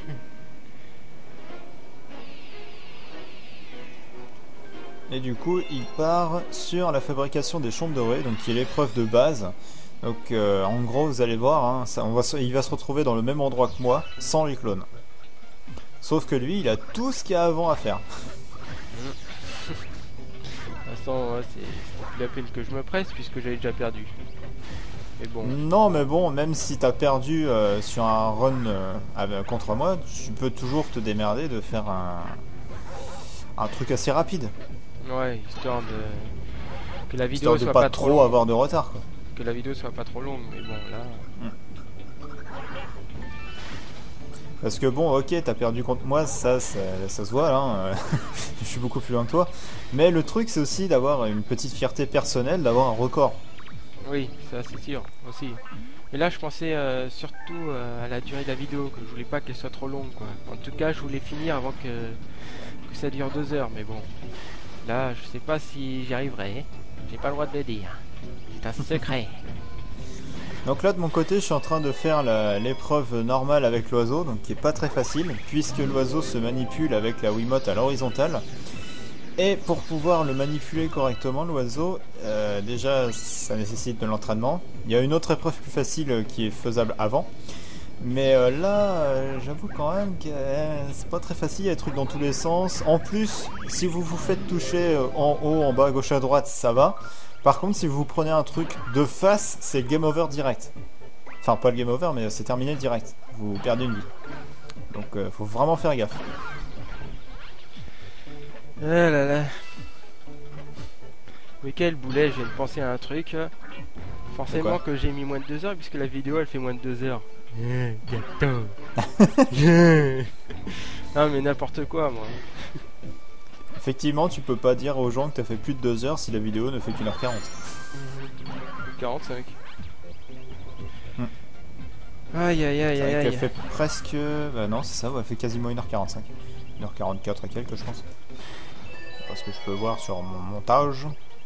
Et du coup, il part sur la fabrication des chambres dorées, donc qui est l'épreuve de base. Donc en gros, vous allez voir, hein, il va se retrouver dans le même endroit que moi, sans les clones. Sauf que lui, il a tout ce qu'il y a avant à faire. De toute façon, ouais, c'est plus la peine que je me presse puisque j'avais déjà perdu. Mais bon. Non, mais bon, même si t'as perdu sur un run contre moi, tu peux toujours te démerder de faire un truc assez rapide. Ouais, histoire de que la vidéo histoire de soit pas pas trop longue. avoir de retard, quoi. Que la vidéo soit pas trop longue, mais bon là. Parce que bon, ok, t'as perdu contre moi, ça se voit là, hein. Je suis beaucoup plus loin que toi. Mais le truc, c'est aussi d'avoir une petite fierté personnelle, d'avoir un record. Oui, ça c'est sûr aussi. Mais là, je pensais surtout à la durée de la vidéo, que je voulais pas qu'elle soit trop longue, quoi. En tout cas, je voulais finir avant que ça dure 2 heures, mais bon. Là, je sais pas si j'y arriverai. J'ai pas le droit de le dire. C'est un secret. Donc là de mon côté je suis en train de faire l'épreuve normale avec l'oiseau, donc qui est pas très facile, puisque l'oiseau se manipule avec la Wiimote à l'horizontale. Et pour pouvoir le manipuler correctement l'oiseau, déjà ça nécessite de l'entraînement. Il y a une autre épreuve plus facile qui est faisable avant. Mais là, j'avoue quand même que c'est pas très facile, il y a des trucs dans tous les sens. En plus, si vous vous faites toucher en haut, en bas, à gauche, à droite, ça va. Par contre, si vous prenez un truc de face, c'est le game over direct. Enfin, pas le game over, mais c'est terminé direct. Vous perdez une vie. Donc, faut vraiment faire gaffe. Ah là là. Mais quel boulet, je viens de penser à un truc. Forcément que j'ai mis moins de 2 heures, puisque la vidéo elle fait moins de 2 heures. Gâteau. Non mais n'importe quoi moi. Effectivement, tu peux pas dire aux gens que t'as fait plus de 2 heures si la vidéo ne fait qu'1h40. 45. Aïe aïe aïe aïe aïe. Elle fait presque... Bah non, c'est ça, elle fait quasiment 1h45. 1h44 et quelques, je pense. Parce que je peux voir sur mon montage.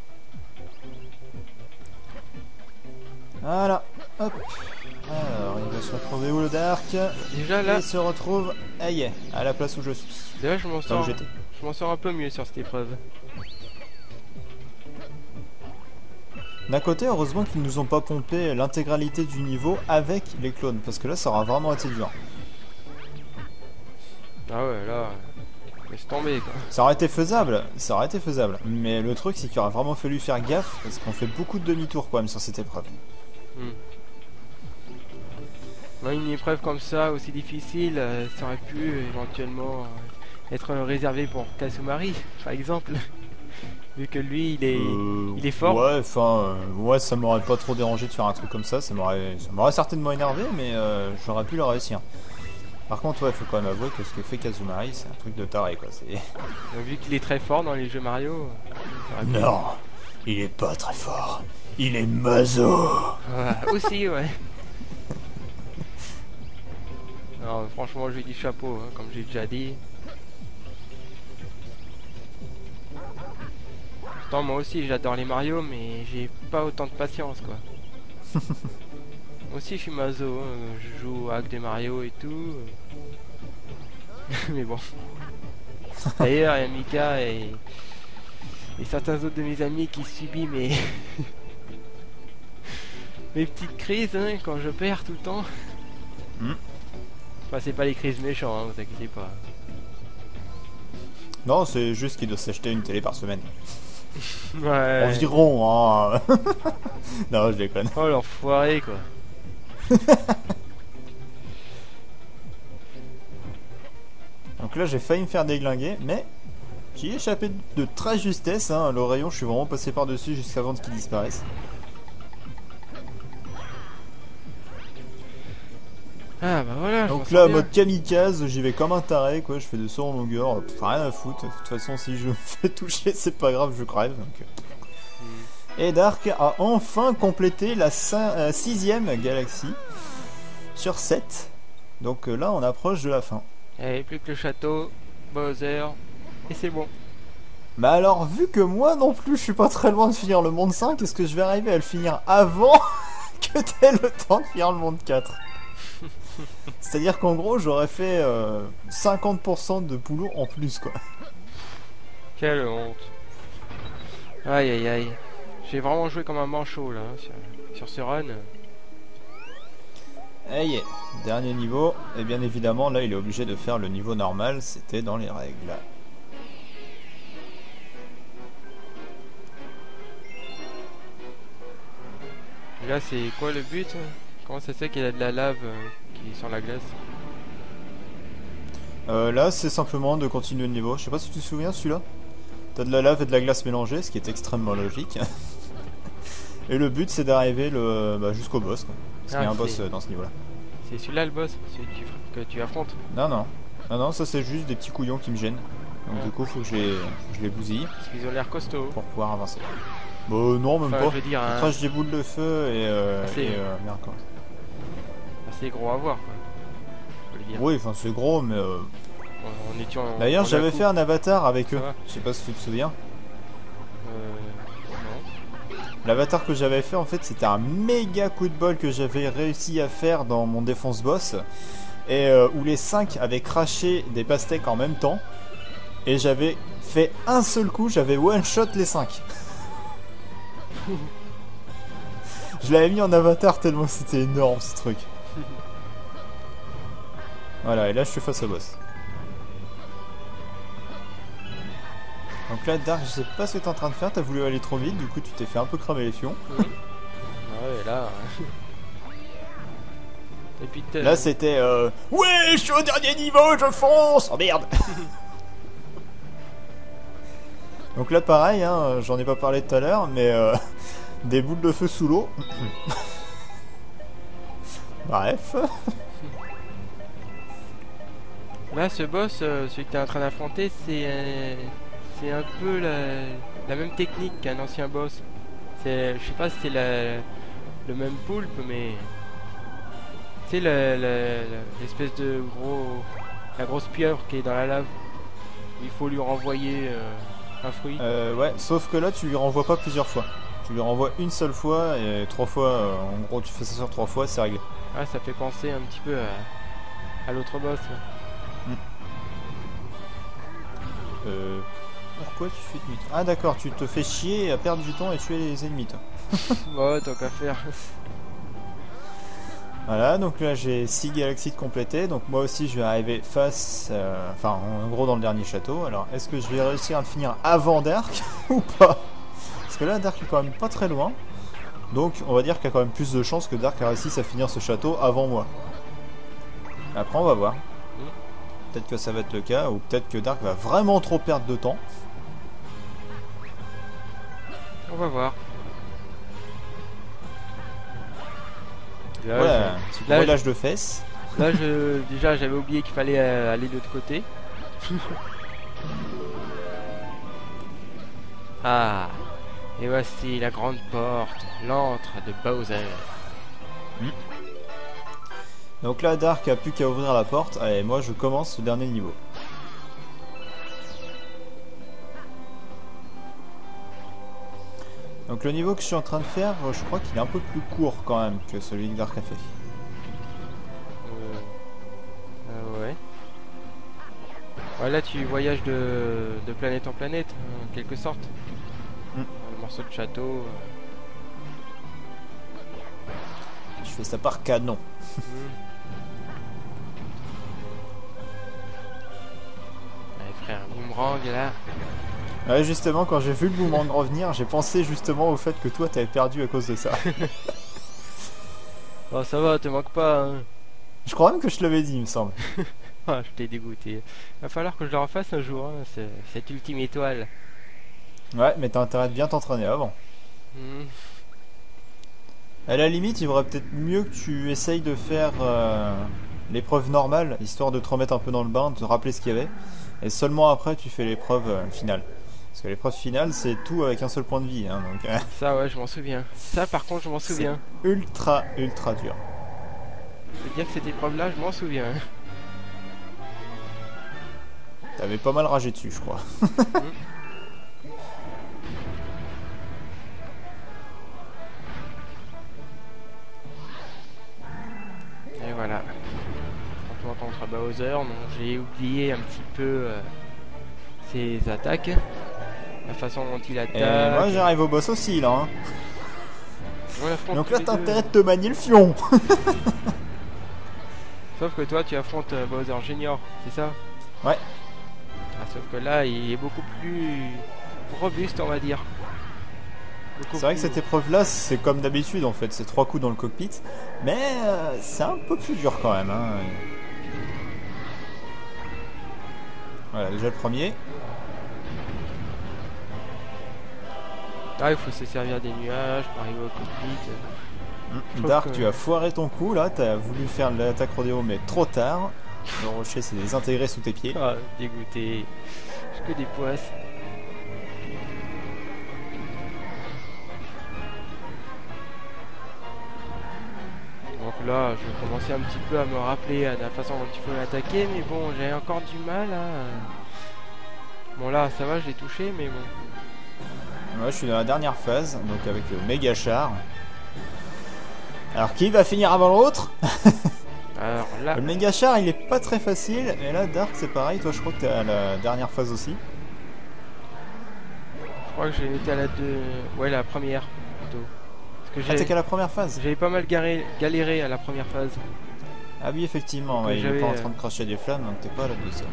Voilà, hop. Alors, il va se retrouver où le Dark? Déjà là... Il se retrouve, aïe, à la place où je suis. Déjà je m'en sors un peu mieux sur cette épreuve. D'un côté, heureusement qu'ils nous ont pas pompé l'intégralité du niveau avec les clones, parce que là ça aura vraiment été dur. Ah ouais, là... Laisse tomber quoi. Ça aurait été faisable, mais le truc c'est qu'il aurait vraiment fallu faire gaffe, parce qu'on fait beaucoup de demi-tours quand même sur cette épreuve. Une épreuve comme ça, aussi difficile, ça aurait pu éventuellement être réservé pour Kasumari, par exemple. Vu que lui, il est fort. Ouais, enfin, ouais, ça m'aurait pas trop dérangé de faire un truc comme ça. Ça m'aurait certainement énervé, mais j'aurais pu le réussir. Par contre, ouais, faut quand même avouer que ce que fait Kazumari, c'est un truc de taré, quoi. Vu qu'il est très fort dans les jeux Mario. Non, il est pas très fort. Il est maso. Aussi, ouais. Non, franchement, je lui dis chapeau, hein, comme j'ai déjà dit. Pourtant, moi aussi, j'adore les Mario, mais j'ai pas autant de patience, quoi. Moi aussi, je suis maso, hein, je joue avec des Mario et tout. Mais bon. D'ailleurs, il y a Mika et certains autres de mes amis qui subissent mes petites crises hein, quand je perds tout le temps. Enfin, c'est pas les crises méchantes, hein, vous inquiétez pas. Non, c'est juste qu'il doit s'acheter une télé par semaine. Ouais. Environ, hein. Non, je déconne. Oh l'enfoiré quoi. Donc là, j'ai failli me faire déglinguer, mais j'y ai échappé de très justesse. Hein. Le rayon, je suis vraiment passé par-dessus jusqu'à avant qu'il disparaisse. Ah bah voilà. Donc là, mode kamikaze, j'y vais comme un taré, quoi. Je fais de saut en longueur, rien à foutre. De toute façon, si je me fais toucher, c'est pas grave, je crève. Donc... Et Dark a enfin complété la 6ème galaxie sur 7. Donc là, on approche de la fin. Allez, plus que le château, Bowser, et c'est bon. Mais alors, vu que moi non plus, je suis pas très loin de finir le monde 5, est-ce que je vais arriver à le finir avant que t'aies le temps de finir le monde 4? C'est-à-dire qu'en gros, j'aurais fait 50% de boulot en plus, quoi. Quelle honte. Aïe aïe aïe. J'ai vraiment joué comme un manchot là, hein, sur ce run. Aïe, dernier niveau. Et bien évidemment, là, il est obligé de faire le niveau normal. C'était dans les règles. Et là, c'est quoi le but? Comment ça se fait qu'il y a de la lave qui est sur la glace? Là, c'est simplement de continuer le niveau. Je sais pas si tu te souviens, celui-là. T'as de la lave et de la glace mélangée, ce qui est extrêmement logique. Et le but, c'est d'arriver jusqu'au boss, quoi. Parce qu'il y a un boss dans ce niveau-là. C'est celui-là le boss, celui que tu affrontes? Non, non. Non, non, ça c'est juste des petits couillons qui me gênent. Donc du coup, faut que je les bousille. Parce qu'ils ont l'air costauds. Pour pouvoir avancer. Bah non, même pas. Je veux dire, ils crachent des boules de feu et merde, quoi. C'est gros à voir, quoi. Je veux dire. Oui, enfin c'est gros, mais... D'ailleurs, j'avais fait un avatar avec eux. Je sais pas si tu te souviens. Non. L'avatar que j'avais fait, en fait, c'était un méga coup de bol que j'avais réussi à faire dans mon défense boss. Et où les 5 avaient craché des pastèques en même temps. Et j'avais fait un seul coup, j'avais one shot les 5. Je l'avais mis en avatar tellement c'était énorme ce truc. Voilà, et là je suis face au boss. Donc là, Dark, je sais pas ce que t'es en train de faire, t'as voulu aller trop vite, du coup tu t'es fait un peu cramer les fions. Ouais, là... Et puis là c'était ouais, je suis au dernier niveau, je fonce. Oh merde. Donc là pareil, hein, j'en ai pas parlé tout à l'heure, mais des boules de feu sous l'eau. Bref. Là ce boss, celui que t'es en train d'affronter, c'est un peu la même technique qu'un ancien boss. Je sais pas si c'est le même poulpe, mais... C'est l'espèce de la grosse pieuvre qui est dans la lave. Il faut lui renvoyer un fruit. Ouais, sauf que là tu lui renvoies pas plusieurs fois. Tu lui renvoies une seule fois et 3 fois, en gros tu fais ça sur 3 fois, c'est réglé. Ah, ça fait penser un petit peu à l'autre boss. Pourquoi tu fais du... Ah d'accord, tu te fais chier à perdre du temps et tuer les ennemis, toi. Ouais, tant qu'à faire. Voilà, donc là j'ai 6 galaxies de compléter, donc moi aussi je vais arriver face, enfin en gros dans le dernier château. Alors est-ce que je vais réussir à le finir avant Dark ou pas? Parce que là Dark est quand même pas très loin, donc on va dire qu'il y a quand même plus de chances que Dark réussisse à finir ce château avant moi. Après on va voir. Peut-être que ça va être le cas, ou peut-être que Dark va vraiment trop perdre de temps. On va voir. Là, voilà, petit brûlage de fesses. Là, déjà, j'avais oublié qu'il fallait aller de l'autre côté. Ah, et voici la grande porte, l'antre de Bowser. Donc là, Dark a plus qu'à ouvrir la porte. Allez, moi je commence le dernier niveau. Donc le niveau que je suis en train de faire, je crois qu'il est un peu plus court quand même que celui que Dark a fait. Ouais. Ouais, là tu voyages de planète en planète, en quelque sorte. Un morceau de château. Je fais ça par canon. Allez frère, boomerang là. Ouais, justement, quand j'ai vu le boomerang revenir, j'ai pensé justement au fait que toi t'avais perdu à cause de ça. Oh ça va, te manque pas hein. Je crois même que je te l'avais dit, il me semble. Ah, je t'ai dégoûté. Va falloir que je le refasse un jour, hein, cette ultime étoile. Ouais, mais t'as intérêt de bien t'entraîner avant. À la limite, il vaudrait peut-être mieux que tu essayes de faire l'épreuve normale, histoire de te remettre un peu dans le bain, de te rappeler ce qu'il y avait. Et seulement après, tu fais l'épreuve finale. Parce que l'épreuve finale, c'est tout avec un seul point de vie. Hein, donc, ça, ouais, je m'en souviens. Ça, par contre, je m'en souviens. Ultra, ultra dur. Je veux dire que cette épreuve-là, je m'en souviens. T'avais pas mal ragé dessus, je crois. Et voilà. Affrontement contre Bowser, donc j'ai oublié un petit peu ses attaques. La façon dont il attaque. Et moi, j'arrive au boss aussi, là. Hein. Donc là, t'as intérêt de te manier le fion. Sauf que toi, tu affrontes Bowser Junior, c'est ça? Ouais. Ah, sauf que là, il est beaucoup plus robuste, on va dire. C'est vrai que cette épreuve-là, c'est comme d'habitude, en fait. C'est 3 coups dans le cockpit. Mais c'est un peu plus dur quand même. Hein. Voilà, déjà le premier. Ah, il faut se servir des nuages pour arriver au cockpit. Dark, tu as foiré ton coup là, t'as voulu faire l'attaque rodéo mais trop tard. Le rocher s'est désintégré sous tes pieds. Ah, dégoûté. J'ai que des poisses. Donc là, je vais commencer un petit peu à me rappeler de la façon dont il faut l'attaquer, mais bon, j'ai encore du mal à... Bon là, ça va, je l'ai touché, mais bon. Moi, je suis dans la dernière phase, donc avec le méga char. Alors, qui va finir avant l'autre? Alors là... Le méga char, il est pas très facile, mais là, Dark, c'est pareil. Toi, je crois que t'es à la dernière phase aussi. Je crois que j'ai été à la ouais, la première, plutôt. Parce que t'es qu'à la première phase? J'avais pas mal galéré à la première phase. Ah oui, effectivement, ouais, il est pas en train de cracher des flammes, donc t'es pas à la deuxième.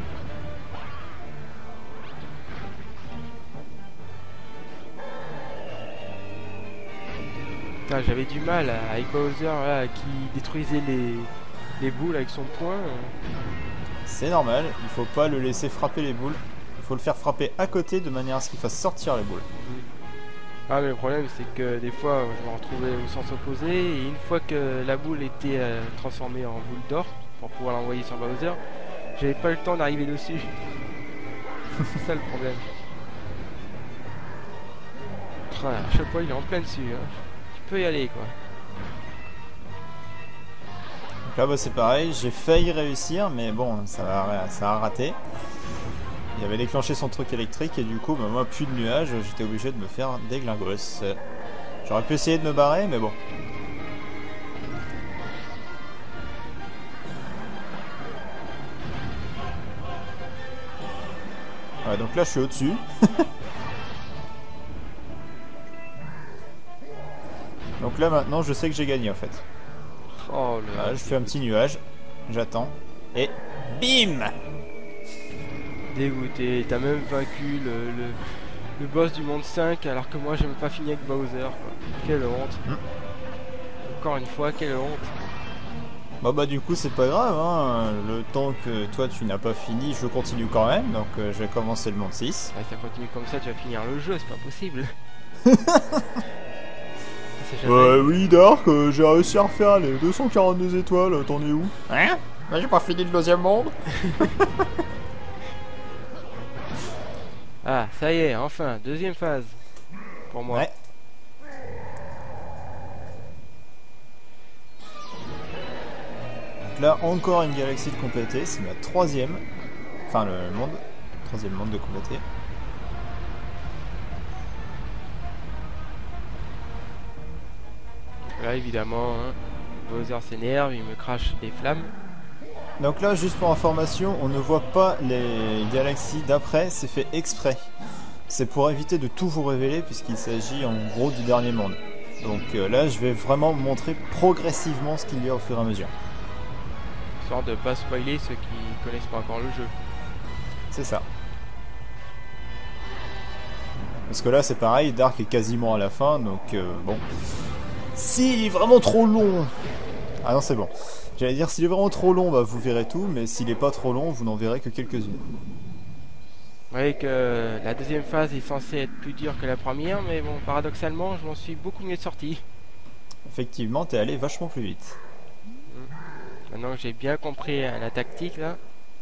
Ah, j'avais du mal avec Bowser là, qui détruisait les boules avec son poing. C'est normal, il faut pas le laisser frapper les boules. Il faut le faire frapper à côté de manière à ce qu'il fasse sortir les boules. Ah, mais le problème c'est que des fois je me retrouvais au sens opposé et une fois que la boule était transformée en boule d'or pour pouvoir l'envoyer sur Bowser, j'avais pas le temps d'arriver dessus. C'est ça le problème. À chaque fois il est en plein dessus. Hein. Tu peux y aller quoi. Donc là bah, c'est pareil, j'ai failli réussir mais bon ça a raté. Il avait déclenché son truc électrique et du coup bah, moi plus de nuages, j'étais obligé de me faire des glingos. J'aurais pu essayer de me barrer mais bon. Ouais, donc là je suis au-dessus. Donc là maintenant je sais que j'ai gagné en fait. Oh, voilà, je fais un petit nuage, j'attends et bim. Dégoûté, t'as même vaincu le boss du monde 5 alors que moi j'ai même pas fini avec Bowser quoi. Quelle honte. Encore une fois, quelle honte. Bah du coup c'est pas grave hein. Le temps que toi tu n'as pas fini je continue quand même. Donc je vais commencer le monde 6. Ouais, ça continue comme ça, tu vas finir le jeu, c'est pas possible. Oui Dark, j'ai réussi à refaire les 242 étoiles, t'en es où? Hein? Bah, j'ai pas fini le deuxième monde. Ah, ça y est, enfin, deuxième phase. Pour moi. Ouais. Donc Donc là, encore une galaxie de compléter, c'est la troisième. Enfin, le monde. Troisième monde de compléter. Là, évidemment, hein, Bowser s'énerve, il me crache des flammes. Donc là, juste pour information, on ne voit pas les galaxies d'après, c'est fait exprès. C'est pour éviter de tout vous révéler, puisqu'il s'agit en gros du dernier monde. Donc là, je vais vraiment montrer progressivement ce qu'il y a au fur et à mesure. Histoire de pas spoiler ceux qui connaissent pas encore le jeu. C'est ça. Parce que là, c'est pareil, Dark est quasiment à la fin, donc bon. S'il est vraiment trop long... Ah non, c'est bon. J'allais dire, s'il est vraiment trop long, bah, vous verrez tout, mais s'il est pas trop long, vous n'en verrez que quelques-unes. Vous voyez que la deuxième phase est censée être plus dure que la première, mais bon, paradoxalement, je m'en suis beaucoup mieux sorti. Effectivement, t'es allé vachement plus vite. Maintenant que j'ai bien compris la tactique, là.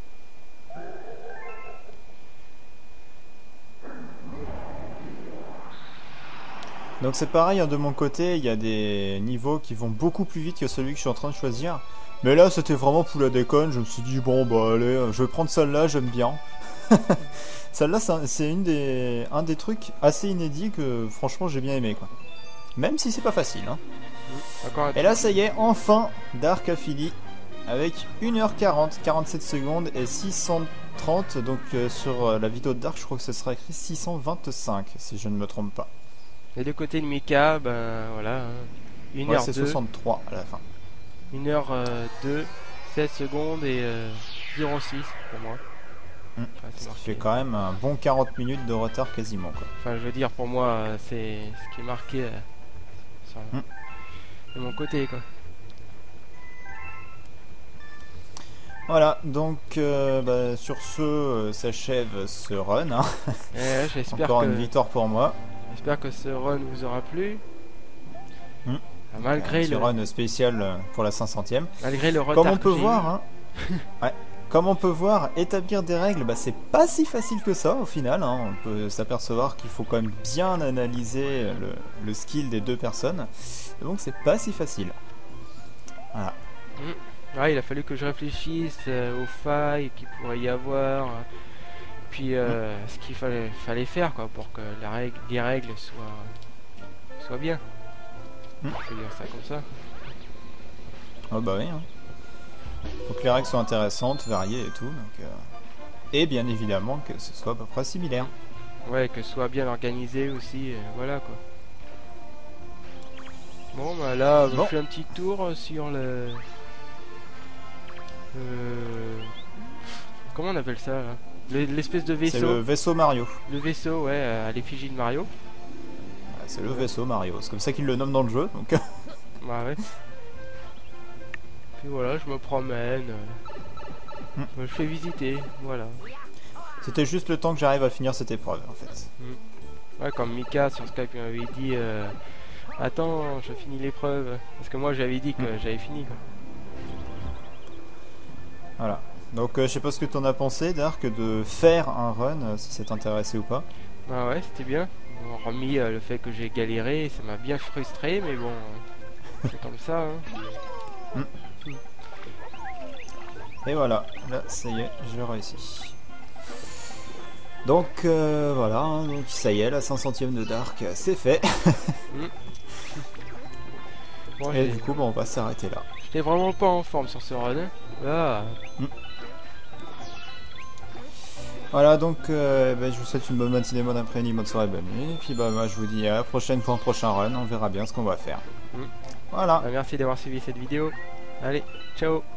Donc c'est pareil, hein, de mon côté, il y a des niveaux qui vont beaucoup plus vite que celui que je suis en train de choisir. Mais là, c'était vraiment pour la déconne, je me suis dit, bon, bah allez, je vais prendre celle-là, j'aime bien. Celle-là, c'est un des trucs assez inédits que, franchement, j'ai bien aimé, quoi. Même si c'est pas facile, hein. Et là, ça y est, enfin, Dark a fini, avec 1h40, 47 secondes et 630, donc sur la vidéo de Dark, je crois que ce sera écrit 625, si je ne me trompe pas. Et de côté de Mika, ben voilà, 1h02. Ouais, c'est 63 à la fin. 1h02, 16 secondes et 06 pour moi. Enfin, ça fait quand même un bon 40 minutes de retard quasiment, quoi. Enfin, je veux dire, pour moi, c'est ce qui est marqué de mon côté, quoi. Voilà, donc bah, sur ce, s'achève ce run. Hein. Encore une victoire pour moi. J'espère que ce run vous aura plu. Malgré le run spécial pour la 500e. Malgré le retard. Comme on peut voir, hein, ouais, comme on peut voir, établir des règles, bah, c'est pas si facile que ça au final. Hein. On peut s'apercevoir qu'il faut quand même bien analyser le skill des deux personnes. Donc c'est pas si facile. Voilà. Ouais, il a fallu que je réfléchisse aux failles qu'il pourrait y avoir, puis ce qu'il fallait faire, quoi, pour que les règles soient bien. On peut dire ça comme ça. Oh bah oui. Hein. Faut que les règles soient intéressantes, variées et tout. Donc, et bien évidemment que ce soit à peu près similaire. Ouais, que ce soit bien organisé aussi, voilà quoi. Bon bah là, je fais un petit tour sur le... comment on appelle ça là, l'espèce de vaisseau. C'est le vaisseau Mario. Le vaisseau, ouais, à l'effigie de Mario. C'est le vaisseau Mario, c'est comme ça qu'ils le nomment dans le jeu. Donc... bah ouais. Puis voilà, je me promène. Je fais visiter, voilà. C'était juste le temps que j'arrive à finir cette épreuve en fait. Ouais, comme Mika sur Skype m'avait dit attends, je finis l'épreuve. Parce que moi j'avais dit que j'avais fini quoi. Voilà. Donc je sais pas ce que t'en as pensé, Dark, de faire un run, si ça t'intéressait ou pas. Bah ouais, c'était bien. Hormis le fait que j'ai galéré, ça m'a bien frustré, mais bon, c'est comme ça. Hein. Et voilà, là ça y est, j'ai réussi. Donc voilà, hein, donc ça y est, la 500e de Dark, c'est fait. Bon, et du coup, bon, on va s'arrêter là. J'étais vraiment pas en forme sur ce run. Là. Voilà, donc bah, je vous souhaite une bonne matinée, bon après-midi, bonne soirée, bonne nuit. Et puis bah, moi je vous dis à la prochaine pour un prochain run, on verra bien ce qu'on va faire. Voilà. Bah, merci d'avoir suivi cette vidéo. Allez, ciao.